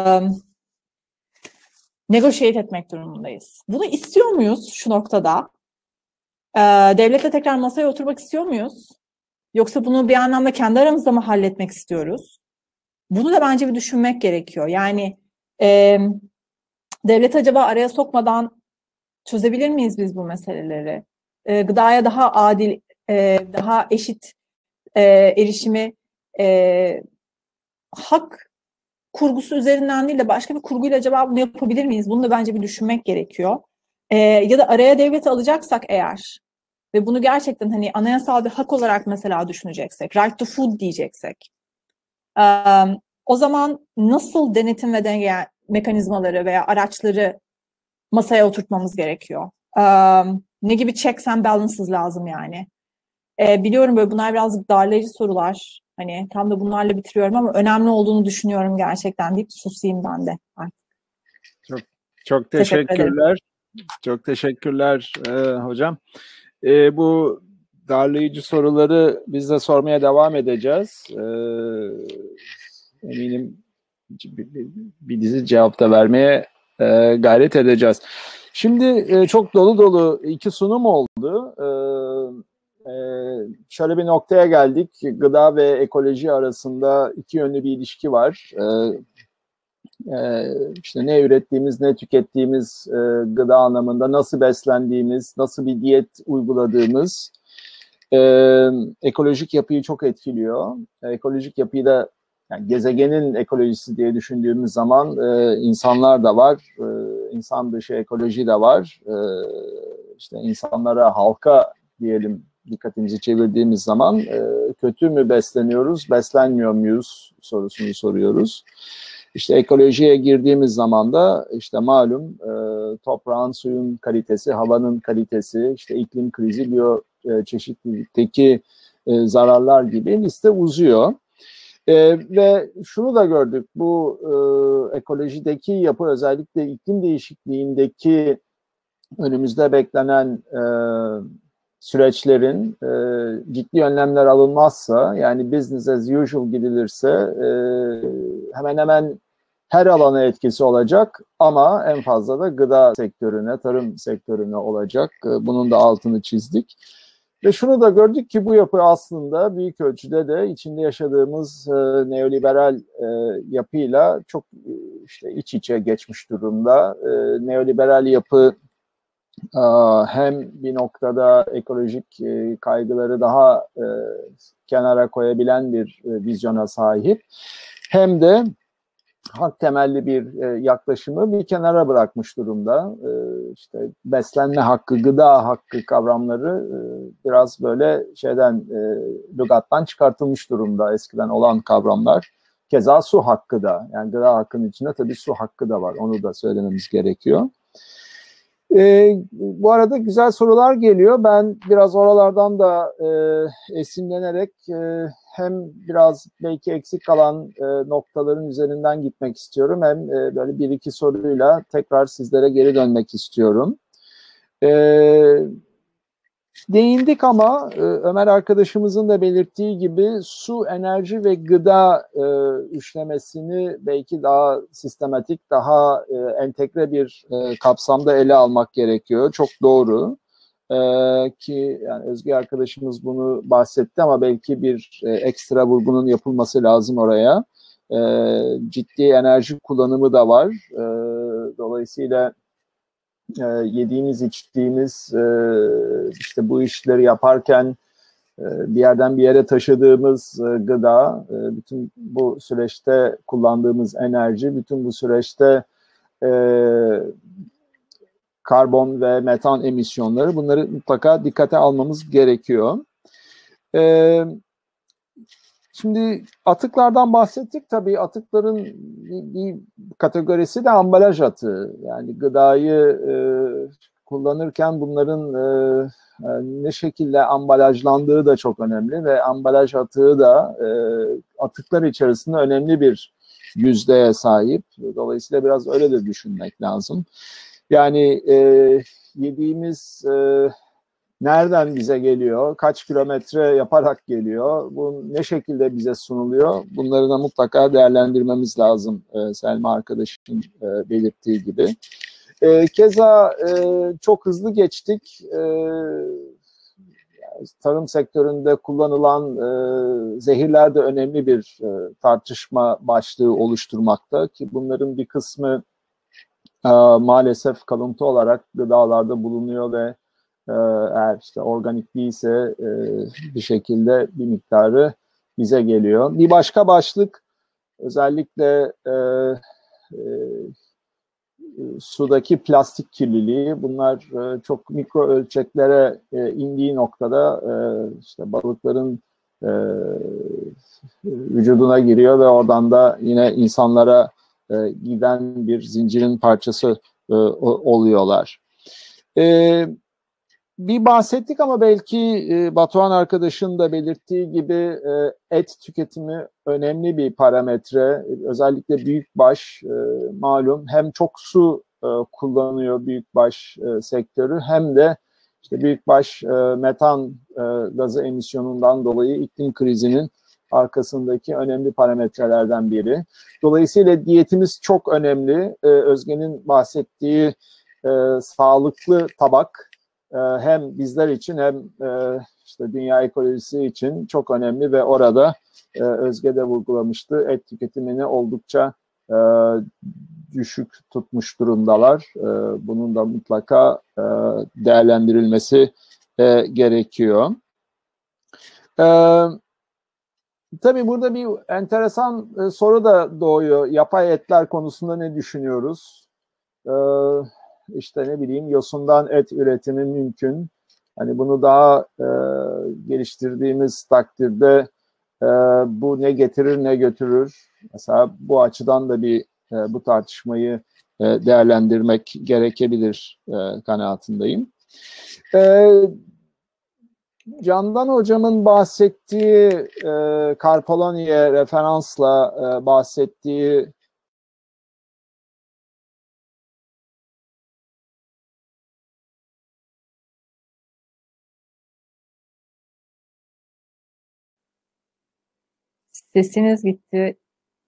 negotiate etmek durumundayız. Bunu istiyor muyuz şu noktada? E, devletle tekrar masaya oturmak istiyor muyuz? Yoksa bunu bir anlamda kendi aramızda mı halletmek istiyoruz? Bunu da bence bir düşünmek gerekiyor. Yani e, devlet acaba araya sokmadan çözebilir miyiz biz bu meseleleri? E, gıdaya daha adil, e, daha eşit e, erişimi e, hak kurgusu üzerinden değil de başka bir kurguyla acaba bunu yapabilir miyiz? Bunu da bence bir düşünmek gerekiyor. E, ya da araya devleti alacaksak eğer ve bunu gerçekten hani anayasal bir hak olarak mesela düşüneceksek, right to food diyeceksek, e, o zaman nasıl denetim ve denge mekanizmaları veya araçları masaya oturtmamız gerekiyor? E, ne gibi checks and balances lazım yani? E, biliyorum böyle bunlar birazcık darlayıcı sorular. Hani tam da bunlarla bitiriyorum ama önemli olduğunu düşünüyorum gerçekten deyip susayım ben de. Çok çok teşekkürler. Teşekkür çok teşekkürler e, hocam. E, bu darlayıcı soruları biz de sormaya devam edeceğiz. E, eminim bir, bir, bir dizi cevap da vermeye e, gayret edeceğiz. Şimdi e, çok dolu dolu iki sunum oldu. E, e, şöyle bir noktaya geldik. Gıda ve ekoloji arasında iki yönlü bir ilişki var. E, e, işte ne ürettiğimiz, ne tükettiğimiz e, gıda anlamında, nasıl beslendiğimiz, nasıl bir diyet uyguladığımız e, ekolojik yapıyı çok etkiliyor. E, ekolojik yapıyı da yani gezegenin ekolojisi diye düşündüğümüz zaman e, insanlar da var, e, insan dışı ekoloji de var. E, işte insanlara, halka diyelim dikkatimizi çevirdiğimiz zaman e, kötü mü besleniyoruz, beslenmiyor muyuz sorusunu soruyoruz. İşte ekolojiye girdiğimiz zaman da işte malum e, toprağın, suyun kalitesi, havanın kalitesi, işte iklim krizi, biyoçeşitlilikteki e, zararlar gibi liste uzuyor. E, ve şunu da gördük, bu e, ekolojideki yapı özellikle iklim değişikliğindeki önümüzde beklenen e, süreçlerin e, ciddi önlemler alınmazsa, yani business as usual gidilirse e, hemen hemen her alana etkisi olacak ama en fazla da gıda sektörüne, tarım sektörüne olacak. E, bunun da altını çizdik. Ve şunu da gördük ki bu yapı aslında büyük ölçüde de içinde yaşadığımız e, neoliberal e, yapıyla çok e, işte iç içe geçmiş durumda. E, neoliberal yapı e, hem bir noktada ekolojik e, kaygıları daha e, kenara koyabilen bir e, vizyona sahip, hem de hak temelli bir e, yaklaşımı bir kenara bırakmış durumda. E, işte beslenme hakkı, gıda hakkı kavramları e, biraz böyle şeyden, e, lügattan çıkartılmış durumda eskiden olan kavramlar. Keza su hakkı da, yani gıda hakkının içinde tabii su hakkı da var. Onu da söylememiz gerekiyor. E, bu arada güzel sorular geliyor. Ben biraz oralardan da e, esinlenerek e, hem biraz belki eksik kalan e, noktaların üzerinden gitmek istiyorum, hem e, böyle bir iki soruyla tekrar sizlere geri dönmek istiyorum. E, değindik ama e, Ömer arkadaşımızın da belirttiği gibi su, enerji ve gıda e, üçlemesini belki daha sistematik, daha e, entegre bir e, kapsamda ele almak gerekiyor. Çok doğru. Ee, ki yani Özge arkadaşımız bunu bahsetti ama belki bir e, ekstra vurgunun yapılması lazım oraya. e, ciddi enerji kullanımı da var. E, dolayısıyla e, yediğimiz, içtiğimiz, e, işte bu işleri yaparken e, bir yerden bir yere taşıdığımız e, gıda, e, bütün bu süreçte kullandığımız enerji, bütün bu süreçte e, karbon ve metan emisyonları, bunları mutlaka dikkate almamız gerekiyor. E, Şimdi atıklardan bahsettik. Tabii atıkların bir, bir kategorisi de ambalaj atığı. Yani gıdayı e, kullanırken bunların e, e, ne şekilde ambalajlandığı da çok önemli ve ambalaj atığı da e, atıklar içerisinde önemli bir yüzdeye sahip. Dolayısıyla biraz öyle de düşünmek lazım. Yani e, yediğimiz e, nereden bize geliyor, kaç kilometre yaparak geliyor, bu ne şekilde bize sunuluyor, bunları da mutlaka değerlendirmemiz lazım e, Selma arkadaşın e, belirttiği gibi. E, keza e, çok hızlı geçtik. E, tarım sektöründe kullanılan e, zehirler de önemli bir e, tartışma başlığı oluşturmakta ki bunların bir kısmı e, maalesef kalıntı olarak gıdalarda bulunuyor ve eğer işte organik değilse e, bir şekilde bir miktarı bize geliyor. Bir başka başlık özellikle e, e, sudaki plastik kirliliği. Bunlar e, çok mikro ölçeklere e, indiği noktada e, işte balıkların e, vücuduna giriyor ve oradan da yine insanlara e, giden bir zincirin parçası e, oluyorlar. Evet. Bir bahsettik ama belki e, Batuhan arkadaşın da belirttiği gibi e, et tüketimi önemli bir parametre. Özellikle büyükbaş e, malum hem çok su e, kullanıyor büyükbaş e, sektörü hem de işte büyükbaş e, metan e, gazı emisyonundan dolayı iklim krizinin arkasındaki önemli parametrelerden biri. Dolayısıyla diyetimiz çok önemli. E, Özge'nin bahsettiği e, sağlıklı tabak hem bizler için hem işte dünya ekolojisi için çok önemli ve orada Özge de vurgulamıştı, et tüketimini oldukça düşük tutmuş durumdalar. Bunun da mutlaka değerlendirilmesi gerekiyor. Tabii burada bir enteresan soru da doğuyor. Yapay etler konusunda ne düşünüyoruz? İşte ne bileyim yosundan et üretimi mümkün. Hani bunu daha e, geliştirdiğimiz takdirde e, bu ne getirir ne götürür. Mesela bu açıdan da bir e, bu tartışmayı e, değerlendirmek gerekebilir e, kanaatindeyim. E, Candan hocamın bahsettiği e, Karpolonya'ya referansla e, bahsettiği Sesiniz gitti.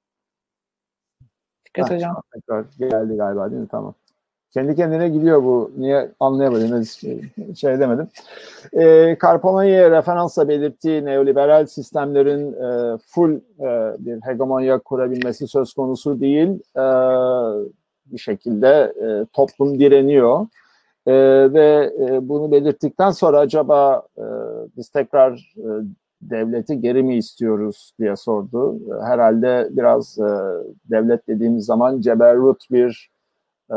Fikret Heh, Hocam. Tekrar geldi galiba değil mi? Tamam. Kendi kendine gidiyor bu. Niye anlayamadım. Şey demedim. E, Karpolonya'ya referansla belirttiği neoliberal sistemlerin e, full e, bir hegemonya kurabilmesi söz konusu değil. E, bir şekilde e, toplum direniyor. E, ve e, bunu belirttikten sonra acaba e, biz tekrar e, devleti geri mi istiyoruz diye sordu. Herhalde biraz e, devlet dediğimiz zaman ceberrut bir e,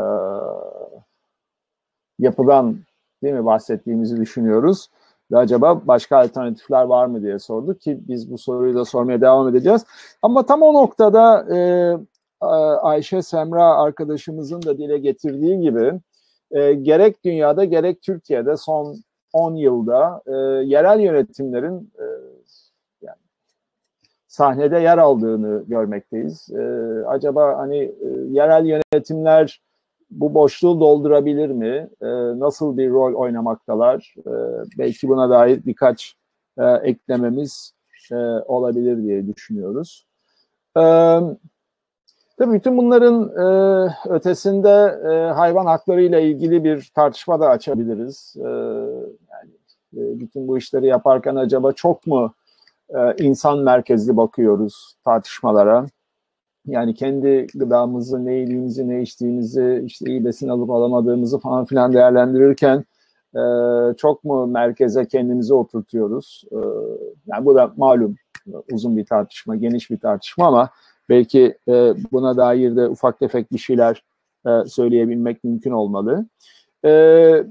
yapıdan değil mi bahsettiğimizi düşünüyoruz. Ve acaba başka alternatifler var mı diye sordu ki biz bu soruyu da sormaya devam edeceğiz. Ama tam o noktada e, Ayşe Semra arkadaşımızın da dile getirdiği gibi e, gerek dünyada gerek Türkiye'de son on yılda e, yerel yönetimlerin e, yani sahnede yer aldığını görmekteyiz. E, acaba hani e, yerel yönetimler bu boşluğu doldurabilir mi? E, nasıl bir rol oynamaktalar? E, belki buna dair birkaç e, eklememiz e, olabilir diye düşünüyoruz. E, tabii bütün bunların e, ötesinde e, hayvan hakları ile ilgili bir tartışma da açabiliriz. E, yani e, bütün bu işleri yaparken acaba çok mu e, insan merkezli bakıyoruz tartışmalara? Yani kendi gıdamızı, ne yediğimizi, ne içtiğimizi, işte iyi besin alıp alamadığımızı falan filan değerlendirirken e, çok mu merkeze kendimizi oturtuyoruz? E, yani bu da malum uzun bir tartışma, geniş bir tartışma ama belki e, buna dair de ufak tefek bir şeyler e, söyleyebilmek mümkün olmalı. E,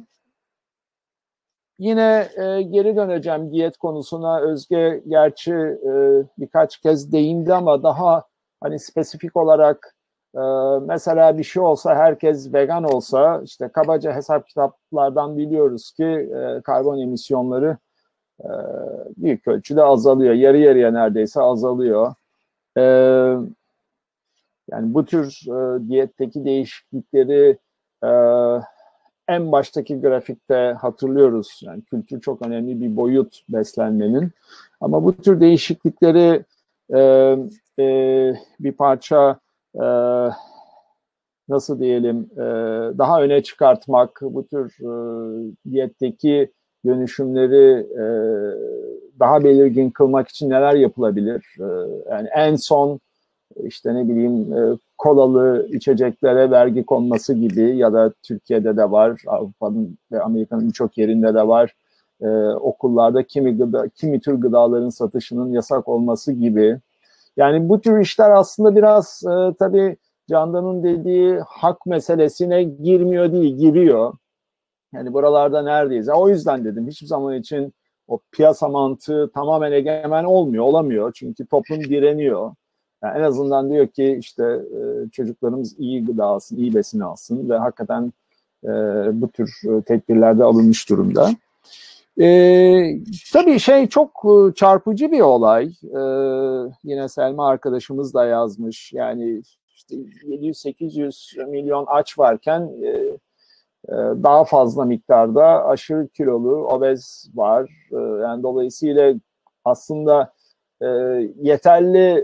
yine e, geri döneceğim diyet konusuna. Özge gerçi e, birkaç kez değindi ama daha hani spesifik olarak e, mesela bir şey olsa, herkes vegan olsa, işte kabaca hesap kitaplardan biliyoruz ki e, karbon emisyonları e, büyük ölçüde azalıyor. Yarı yarıya neredeyse azalıyor. E, yani bu tür e, diyetteki değişiklikleri e, en baştaki grafikte hatırlıyoruz. Yani kültür çok önemli bir boyut beslenmenin. Ama bu tür değişiklikleri e, e, bir parça e, nasıl diyelim e, daha öne çıkartmak, bu tür e, diyetteki dönüşümleri e, daha belirgin kılmak için neler yapılabilir? E, yani en son işte ne bileyim e, kolalı içeceklere vergi konması gibi ya da Türkiye'de de var, Avrupa'nın ve Amerika'nın birçok yerinde de var. E, okullarda kimi gıda, kimi tür gıdaların satışının yasak olması gibi. Yani bu tür işler aslında biraz e, tabii Candan'ın dediği hak meselesine girmiyor değil, giriyor. Yani buralarda neredeyiz? O yüzden dedim hiçbir zaman için o piyasa mantığı tamamen egemen olmuyor, olamıyor. Çünkü toplum direniyor. Yani en azından diyor ki işte e, çocuklarımız iyi gıda alsın, iyi besin alsın ve hakikaten e, bu tür e, tedbirlerde alınmış durumda. E, tabii şey çok çarpıcı bir olay. E, yine Selma arkadaşımız da yazmış. Yani işte yedi yüz sekiz yüz milyon aç varken e, daha fazla miktarda aşırı kilolu, obez var. Yani dolayısıyla aslında e, yeterli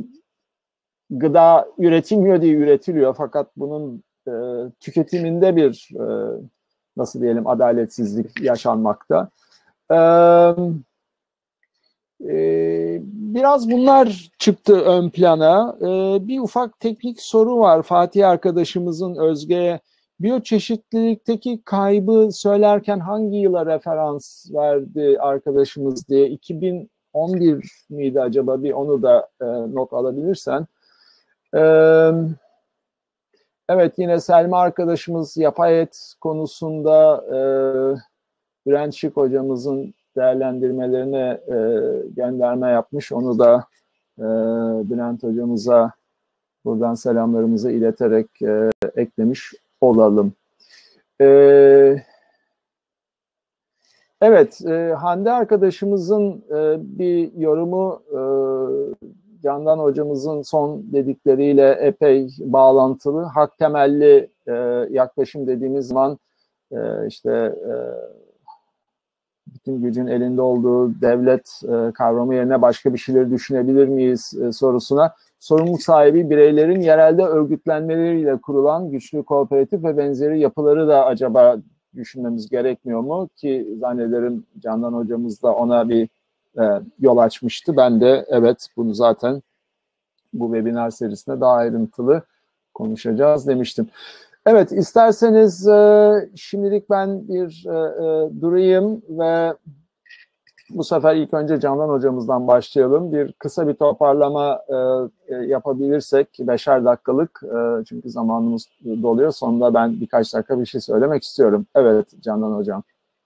gıda üretilmiyor diye üretiliyor. Fakat bunun e, tüketiminde bir e, nasıl diyelim adaletsizlik yaşanmakta. E, e, biraz bunlar çıktı ön plana. E, bir ufak teknik soru var Fatih arkadaşımızın Özge'ye. Biyoçeşitlilikteki kaybı söylerken hangi yıla referans verdi arkadaşımız diye, iki bin on bir miydi acaba, bir onu da e, not alabilirsen. E, evet yine Selma arkadaşımız yapay et konusunda e, Bülent Şık hocamızın değerlendirmelerine e, gönderme yapmış. Onu da e, Bülent hocamıza buradan selamlarımızı ileterek e, eklemiş olalım. Ee, evet, e, Hande arkadaşımızın e, bir yorumu e, Candan hocamızın son dedikleriyle epey bağlantılı. Hak temelli e, yaklaşım dediğimiz zaman e, işte e, bütün gücün elinde olduğu devlet e, kavramı yerine başka bir şeyleri düşünebilir miyiz e, sorusuna sorumluluk sahibi bireylerin yerelde örgütlenmeleriyle kurulan güçlü kooperatif ve benzeri yapıları da acaba düşünmemiz gerekmiyor mu? Ki zannederim Candan hocamız da ona bir e, yol açmıştı. Ben de evet bunu zaten bu webinar serisinde daha ayrıntılı konuşacağız demiştim. Evet isterseniz e, şimdilik ben bir e, e, durayım ve bu sefer ilk önce Candan hocamızdan başlayalım. Bir kısa bir toparlama e, yapabilirsek beşer dakikalık e, çünkü zamanımız doluyor. Sonunda ben birkaç dakika bir şey söylemek istiyorum. Evet Candan hocam.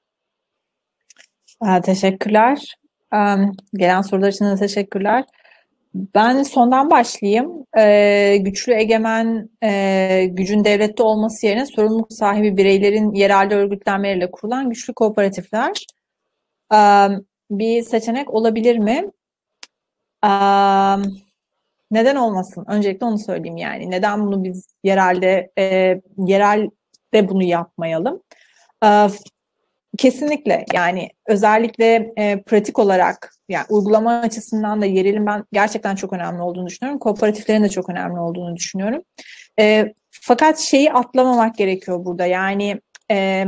Teşekkürler. Gelen sorular için de teşekkürler. Ben sondan başlayayım. Ee, güçlü egemen e, gücün devlette olması yerine sorumluluk sahibi bireylerin yerelde örgütlenmeleriyle kurulan güçlü kooperatifler e, bir seçenek olabilir mi? E, neden olmasın? Öncelikle onu söyleyeyim yani. Neden bunu biz yerelde e, yerelde bunu yapmayalım? E, Kesinlikle yani özellikle e, pratik olarak yani uygulama açısından da yerelin ben gerçekten çok önemli olduğunu düşünüyorum. Kooperatiflerin de çok önemli olduğunu düşünüyorum. E, fakat şeyi atlamamak gerekiyor burada yani e,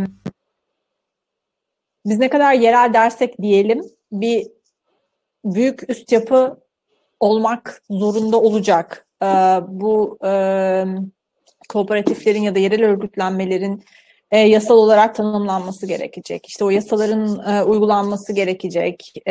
biz ne kadar yerel dersek diyelim bir büyük üst yapı olmak zorunda olacak e, bu e, kooperatiflerin ya da yerel örgütlenmelerin e, yasal olarak tanımlanması gerekecek. İşte o yasaların e, uygulanması gerekecek. E,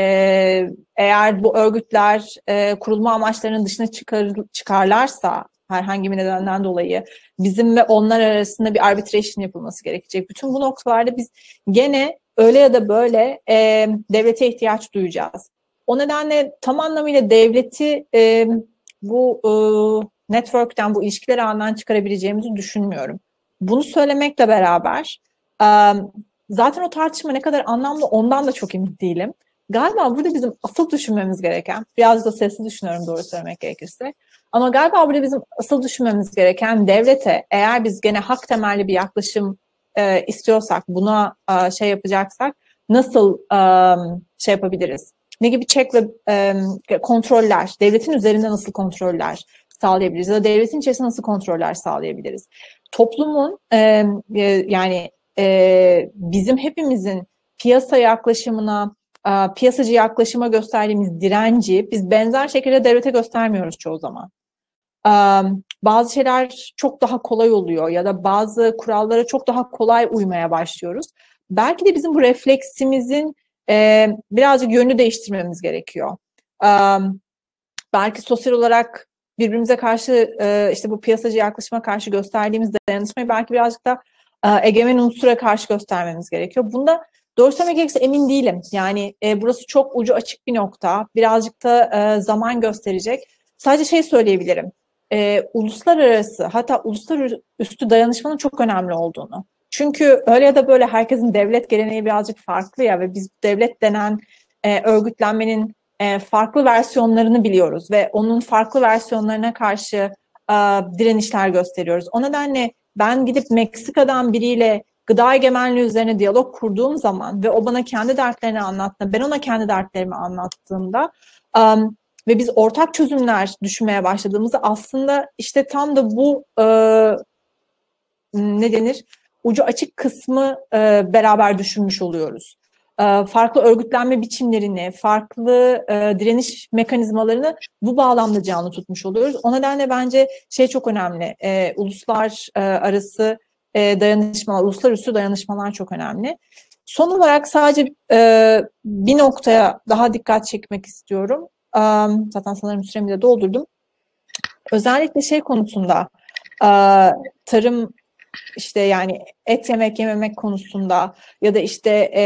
eğer bu örgütler e, kurulma amaçlarının dışına çıkar, çıkarlarsa herhangi bir nedenden dolayı bizim ve onlar arasında bir arbitration yapılması gerekecek. Bütün bu noktalarda biz gene öyle ya da böyle e, devlete ihtiyaç duyacağız. O nedenle tam anlamıyla devleti e, bu e, network'ten, bu ilişkiler ağından çıkarabileceğimizi düşünmüyorum. Bunu söylemekle beraber e, zaten o tartışma ne kadar anlamlı ondan da çok emin değilim. Galiba burada bizim asıl düşünmemiz gereken, biraz da sesli düşünüyorum doğru söylemek gerekirse, ama galiba burada bizim asıl düşünmemiz gereken devlete, eğer biz gene hak temelli bir yaklaşım e, istiyorsak, buna e, şey yapacaksak nasıl e, şey yapabiliriz? Ne gibi check ve e, kontroller, devletin üzerinde nasıl kontroller sağlayabiliriz ya da devletin içerisinde nasıl kontroller sağlayabiliriz? Toplumun e, e, yani e, bizim hepimizin piyasa yaklaşımına, e, piyasacı yaklaşıma gösterdiğimiz direnci biz benzer şekilde devlete göstermiyoruz çoğu zaman. E, bazı şeyler çok daha kolay oluyor ya da bazı kurallara çok daha kolay uymaya başlıyoruz. Belki de bizim bu refleksimizin e, birazcık yönünü değiştirmemiz gerekiyor. E, belki sosyal olarak birbirimize karşı e, işte bu piyasacı yaklaşıma karşı gösterdiğimiz dayanışmayı belki birazcık da e, egemen unsura karşı göstermemiz gerekiyor. Bunda doğru söylemek gerekirse emin değilim. Yani e, burası çok ucu açık bir nokta. Birazcık da e, zaman gösterecek. Sadece şey söyleyebilirim. E, uluslararası hatta uluslararası dayanışmanın çok önemli olduğunu. Çünkü öyle ya da böyle herkesin devlet geleneği birazcık farklı ya ve biz devlet denen e, örgütlenmenin e, farklı versiyonlarını biliyoruz ve onun farklı versiyonlarına karşı e, direnişler gösteriyoruz. O nedenle ben gidip Meksika'dan biriyle gıda egemenliği üzerine diyalog kurduğum zaman ve o bana kendi dertlerini anlattığında, ben ona kendi dertlerimi anlattığımda um, ve biz ortak çözümler düşünmeye başladığımızda aslında işte tam da bu e, ne denir? Ucu açık kısmı e, beraber düşünmüş oluyoruz. E, farklı örgütlenme biçimlerini, farklı e, direniş mekanizmalarını bu bağlamda canlı tutmuş oluyoruz. O nedenle bence şey çok önemli. E, uluslar e, arası e, dayanışmalar, uluslararası dayanışmalar çok önemli. Son olarak sadece e, bir noktaya daha dikkat çekmek istiyorum. E, zaten sanırım süremi de doldurdum. Özellikle şey konusunda e, tarım İşte yani et yemek yememek konusunda ya da işte e,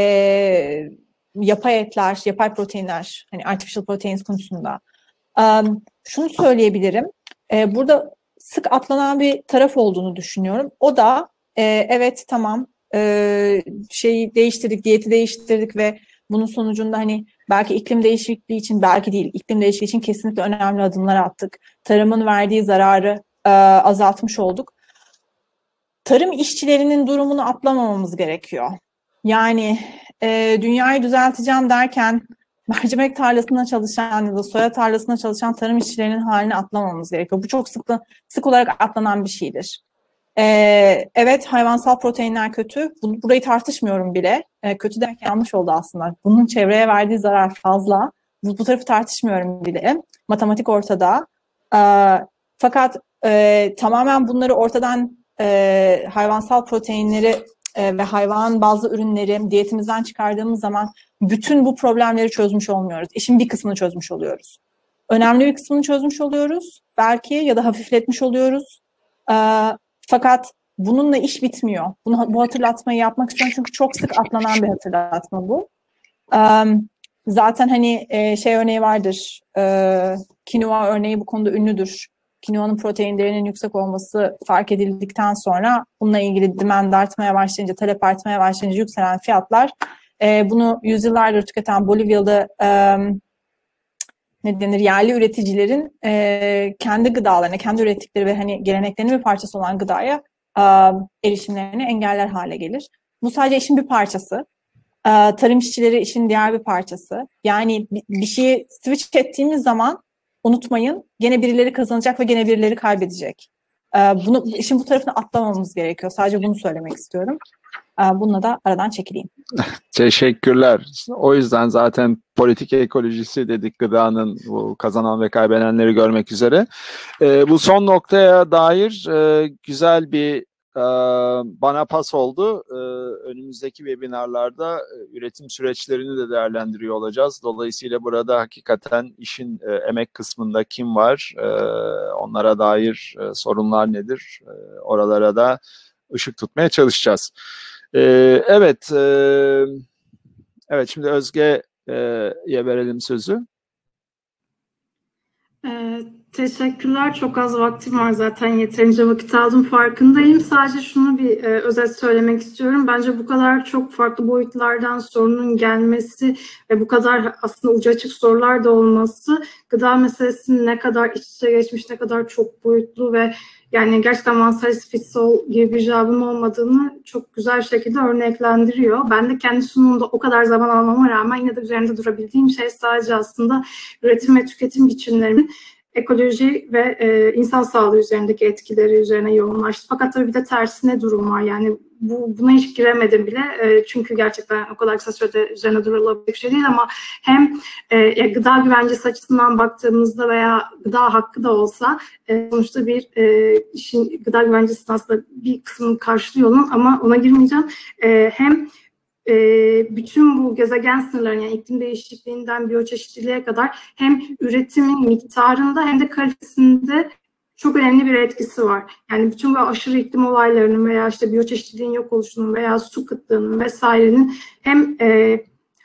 yapay etler, yapay proteinler, hani artificial proteins konusunda um, şunu söyleyebilirim. E, burada sık atlanan bir taraf olduğunu düşünüyorum. O da e, evet tamam e, şeyi değiştirdik, diyeti değiştirdik ve bunun sonucunda hani belki iklim değişikliği için, belki değil, iklim değişikliği için kesinlikle önemli adımlar attık. Tarımın verdiği zararı e, azaltmış olduk. Tarım işçilerinin durumunu atlamamamız gerekiyor. Yani e, dünyayı düzelteceğim derken mercimek tarlasında çalışan ya da soya tarlasında çalışan tarım işçilerinin halini atlamamamız gerekiyor. Bu çok sık, sık olarak atlanan bir şeydir. E, evet hayvansal proteinler kötü. Bunu, burayı tartışmıyorum bile. E, kötü derken yanlış oldu aslında. Bunun çevreye verdiği zarar fazla. Bu, bu tarafı tartışmıyorum bile. Matematik ortada. E, fakat e, tamamen bunları ortadan E, hayvansal proteinleri e, ve hayvan bazlı ürünleri diyetimizden çıkardığımız zaman bütün bu problemleri çözmüş olmuyoruz. İşin bir kısmını çözmüş oluyoruz. Önemli bir kısmını çözmüş oluyoruz belki ya da hafifletmiş oluyoruz. E, fakat bununla iş bitmiyor. Bunu, bu hatırlatmayı yapmak istiyorum çünkü çok sık atlanan bir hatırlatma bu. E, zaten hani e, şey örneği vardır. E, kinoa örneği bu konuda ünlüdür. Kinoanın protein değerinin yüksek olması fark edildikten sonra bununla ilgili demand artmaya başlayınca, talep artmaya başlayınca yükselen fiyatlar e, bunu yüzyıllardır tüketen Bolivyalı e, ne denir yerli üreticilerin e, kendi gıdalarına, kendi ürettikleri ve hani geleneklerinin bir parçası olan gıdaya e, erişimlerini engeller hale gelir. Bu sadece işin bir parçası. E, tarım işçileri işin diğer bir parçası. Yani bir, bir şeyi switch ettiğimiz zaman unutmayın, gene birileri kazanacak ve gene birileri kaybedecek. Bunu, işin bu tarafını atlamamız gerekiyor. Sadece bunu söylemek istiyorum. Bununla da aradan çekileyim. Teşekkürler. O yüzden zaten politik ekolojisi dedik, gıdanın bu kazanan ve kaybedenleri görmek üzere. E, bu son noktaya dair e, güzel bir e, bana pas oldu. E, önümüzdeki webinarlarda e, üretim süreçlerini de değerlendiriyor olacağız. Dolayısıyla burada hakikaten işin e, emek kısmında kim var, e, onlara dair e, sorunlar nedir, e, oralara da ışık tutmaya çalışacağız. Ee, evet, e, evet. Şimdi Özge'ye verelim sözü. Ee, teşekkürler. Çok az vaktim var zaten. Yeterince vakit aldım, farkındayım. Sadece şunu bir e, özet söylemek istiyorum. Bence bu kadar çok farklı boyutlardan sorunun gelmesi ve bu kadar aslında ucu açık sorular da olması, gıda meselesinin ne kadar iç içe geçmiş, ne kadar çok boyutlu ve yani gerçekten one size fits all gibi bir cevabın olmadığını çok güzel bir şekilde örneklendiriyor. Ben de kendi sunumumda o kadar zaman almama rağmen yine de üzerinde durabildiğim şey sadece aslında üretim ve tüketim biçimlerinin ekoloji ve e, insan sağlığı üzerindeki etkileri üzerine yoğunlaştı. Fakat tabii bir de tersine durum var. Yani bu, buna hiç giremedim bile. E, çünkü gerçekten o kadar kısa sürede üzerine durulabilecek bir şey değil ama hem e, gıda güvencesi açısından baktığımızda veya gıda hakkı da olsa e, sonuçta bir e, işin gıda güvencesi aslında bir kısmını karşılıyor onun, ama ona girmeyeceğim. E, hem bütün bu gezegen sınırlarının, yani iklim değişikliğinden biyoçeşitliliğe kadar hem üretimin miktarında hem de kalitesinde çok önemli bir etkisi var. Yani bütün bu aşırı iklim olaylarının veya işte biyoçeşitliliğin yok oluşunun veya su kıtlığının vesairenin hem e,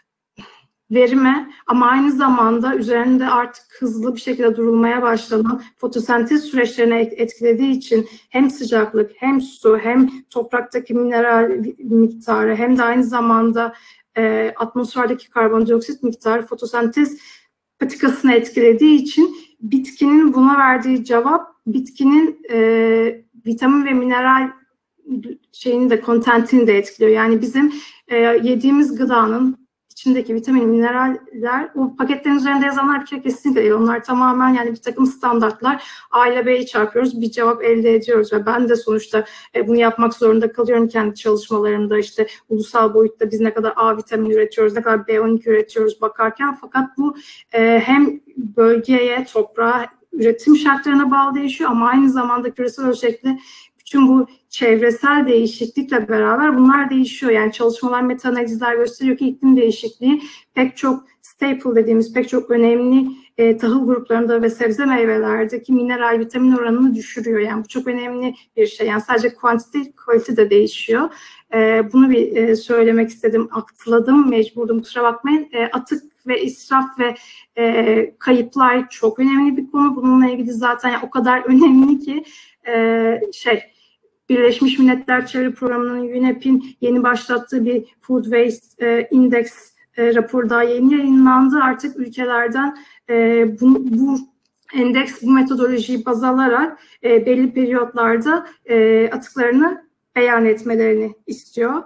verime ama aynı zamanda üzerinde artık hızlı bir şekilde durulmaya başlanan fotosentez süreçlerine etkilediği için hem sıcaklık, hem su, hem topraktaki mineral miktarı, hem de aynı zamanda e, atmosferdeki karbondioksit miktarı fotosentez patikasını etkilediği için bitkinin buna verdiği cevap, bitkinin e, vitamin ve mineral şeyini de, kontentini de etkiliyor. Yani bizim e, yediğimiz gıdanın içindeki vitamin, mineraller, o paketlerin üzerinde yazanlar bir kere kesinlikle değil. Onlar tamamen yani bir takım standartlar. A ile B'yi çarpıyoruz, bir cevap elde ediyoruz ve ben de sonuçta e, bunu yapmak zorunda kalıyorum kendi çalışmalarımda. İşte ulusal boyutta biz ne kadar A vitamini üretiyoruz, ne kadar B on iki üretiyoruz bakarken, fakat bu e, hem bölgeye, toprağa, üretim şartlarına bağlı değişiyor ama aynı zamanda küresel ölçekli bütün bu çevresel değişiklikle beraber bunlar değişiyor. Yani çalışmalar, meta-analizler gösteriyor ki iklim değişikliği pek çok staple dediğimiz pek çok önemli e, tahıl gruplarında ve sebze meyvelerdeki mineral, vitamin oranını düşürüyor. Yani bu çok önemli bir şey. Yani sadece kuantite, kalite de değişiyor. E, bunu bir e, söylemek istedim. Atladım, mecburdum, kusura bakmayın. E, atık ve israf ve e, kayıplar çok önemli bir konu. Bununla ilgili zaten yani o kadar önemli ki e, şey Birleşmiş Milletler Çevre Programı'nın U N E P'in yeni başlattığı bir Food Waste e, Index e, raporu daha yeni yayınlandı. Artık ülkelerden e, bu, bu endeks, bu metodolojiyi baz alarak e, belli periyotlarda e, atıklarını beyan etmelerini istiyor.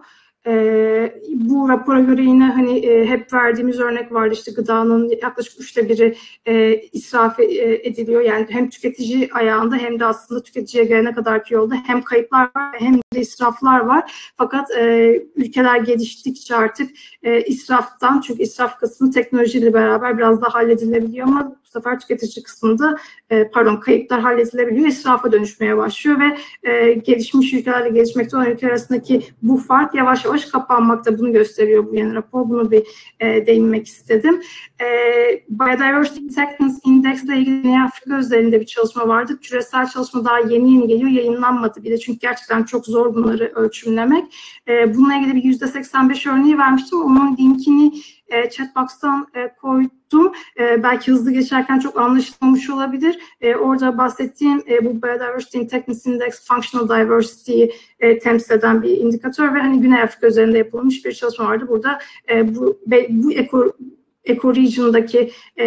Ee, bu rapora göre yine hani e, hep verdiğimiz örnek vardı, işte gıdanın yaklaşık üçte biri e, israf e, ediliyor. Yani hem tüketici ayağında hem de aslında tüketiciye gelene kadarki yolda hem kayıplar var hem de israflar var. Fakat e, ülkeler geliştikçe artık e, israftan, çünkü israf kısmı teknolojiyle beraber biraz daha halledilebiliyor ama bu sefer tüketici kısmında e, pardon kayıplar halledilebiliyor, israfa dönüşmeye başlıyor ve e, gelişmiş ülkelerle gelişmekte olan ülkeler arasındaki bu fark yavaş yavaş kapanmakta. Bunu gösteriyor bu yeni rapor. Bunu bir e, değinmek istedim. E, Biodiversity Techniques Index ile ilgili Güney Afrika özelinde bir çalışma vardı. Küresel çalışma daha yeni yeni geliyor. Yayınlanmadı bile. Çünkü gerçekten çok zor bunları ölçümlemek. E, bununla ilgili bir yüzde seksen beş örneği vermiştim. Onun linkini e, chatbox'tan e, koydum. E, belki hızlı geçerken çok anlaşılmamış olabilir. E, orada bahsettiğim e, bu Biodiversity Techniques Index Functional Diversity'yi e, temsil eden bir indikatör ve hani Güney Afrika üzerinde yapılmış bir çalışma vardı. Burada e, bu bu eko, eko region'daki e,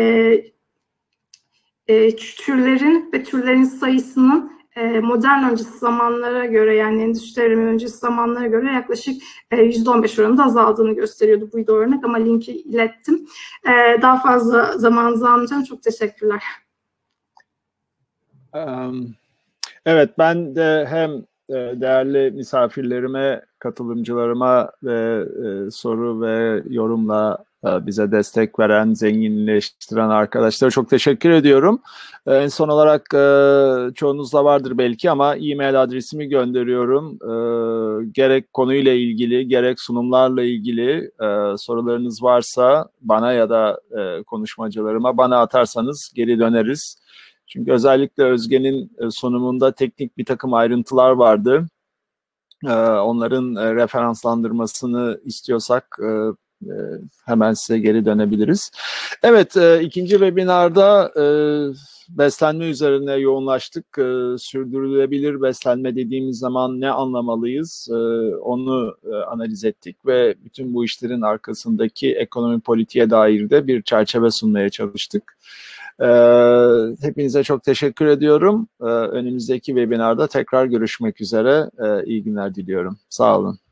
e, türlerin ve türlerin sayısının e, modern öncesi zamanlara göre, yani endüstri devrimi öncesi zamanlara göre yaklaşık e, yüzde on beş oranında azaldığını gösteriyordu. Buydu örnek ama linki ilettim. E, daha fazla zamanınızı almayacağım. Çok teşekkürler. Um, Evet, ben de hem değerli misafirlerime, katılımcılarıma ve e, soru ve yorumla e, bize destek veren, zenginleştiren arkadaşlara çok teşekkür ediyorum. E, en son olarak e, çoğunuzda vardır belki ama e-mail adresimi gönderiyorum. E, gerek konuyla ilgili, gerek sunumlarla ilgili e, sorularınız varsa bana ya da e, konuşmacılarıma bana atarsanız geri döneriz. Çünkü özellikle Özge'nin sunumunda teknik bir takım ayrıntılar vardı. Onların referanslandırmasını istiyorsak hemen size geri dönebiliriz. Evet, ikinci webinarda beslenme üzerine yoğunlaştık. Sürdürülebilir beslenme dediğimiz zaman ne anlamalıyız? Onu analiz ettik ve bütün bu işlerin arkasındaki ekonomi politiğe dair de bir çerçeve sunmaya çalıştık. Ee, hepinize çok teşekkür ediyorum. Ee, önümüzdeki webinarda tekrar görüşmek üzere. Ee, iyi günler diliyorum. Sağ olun.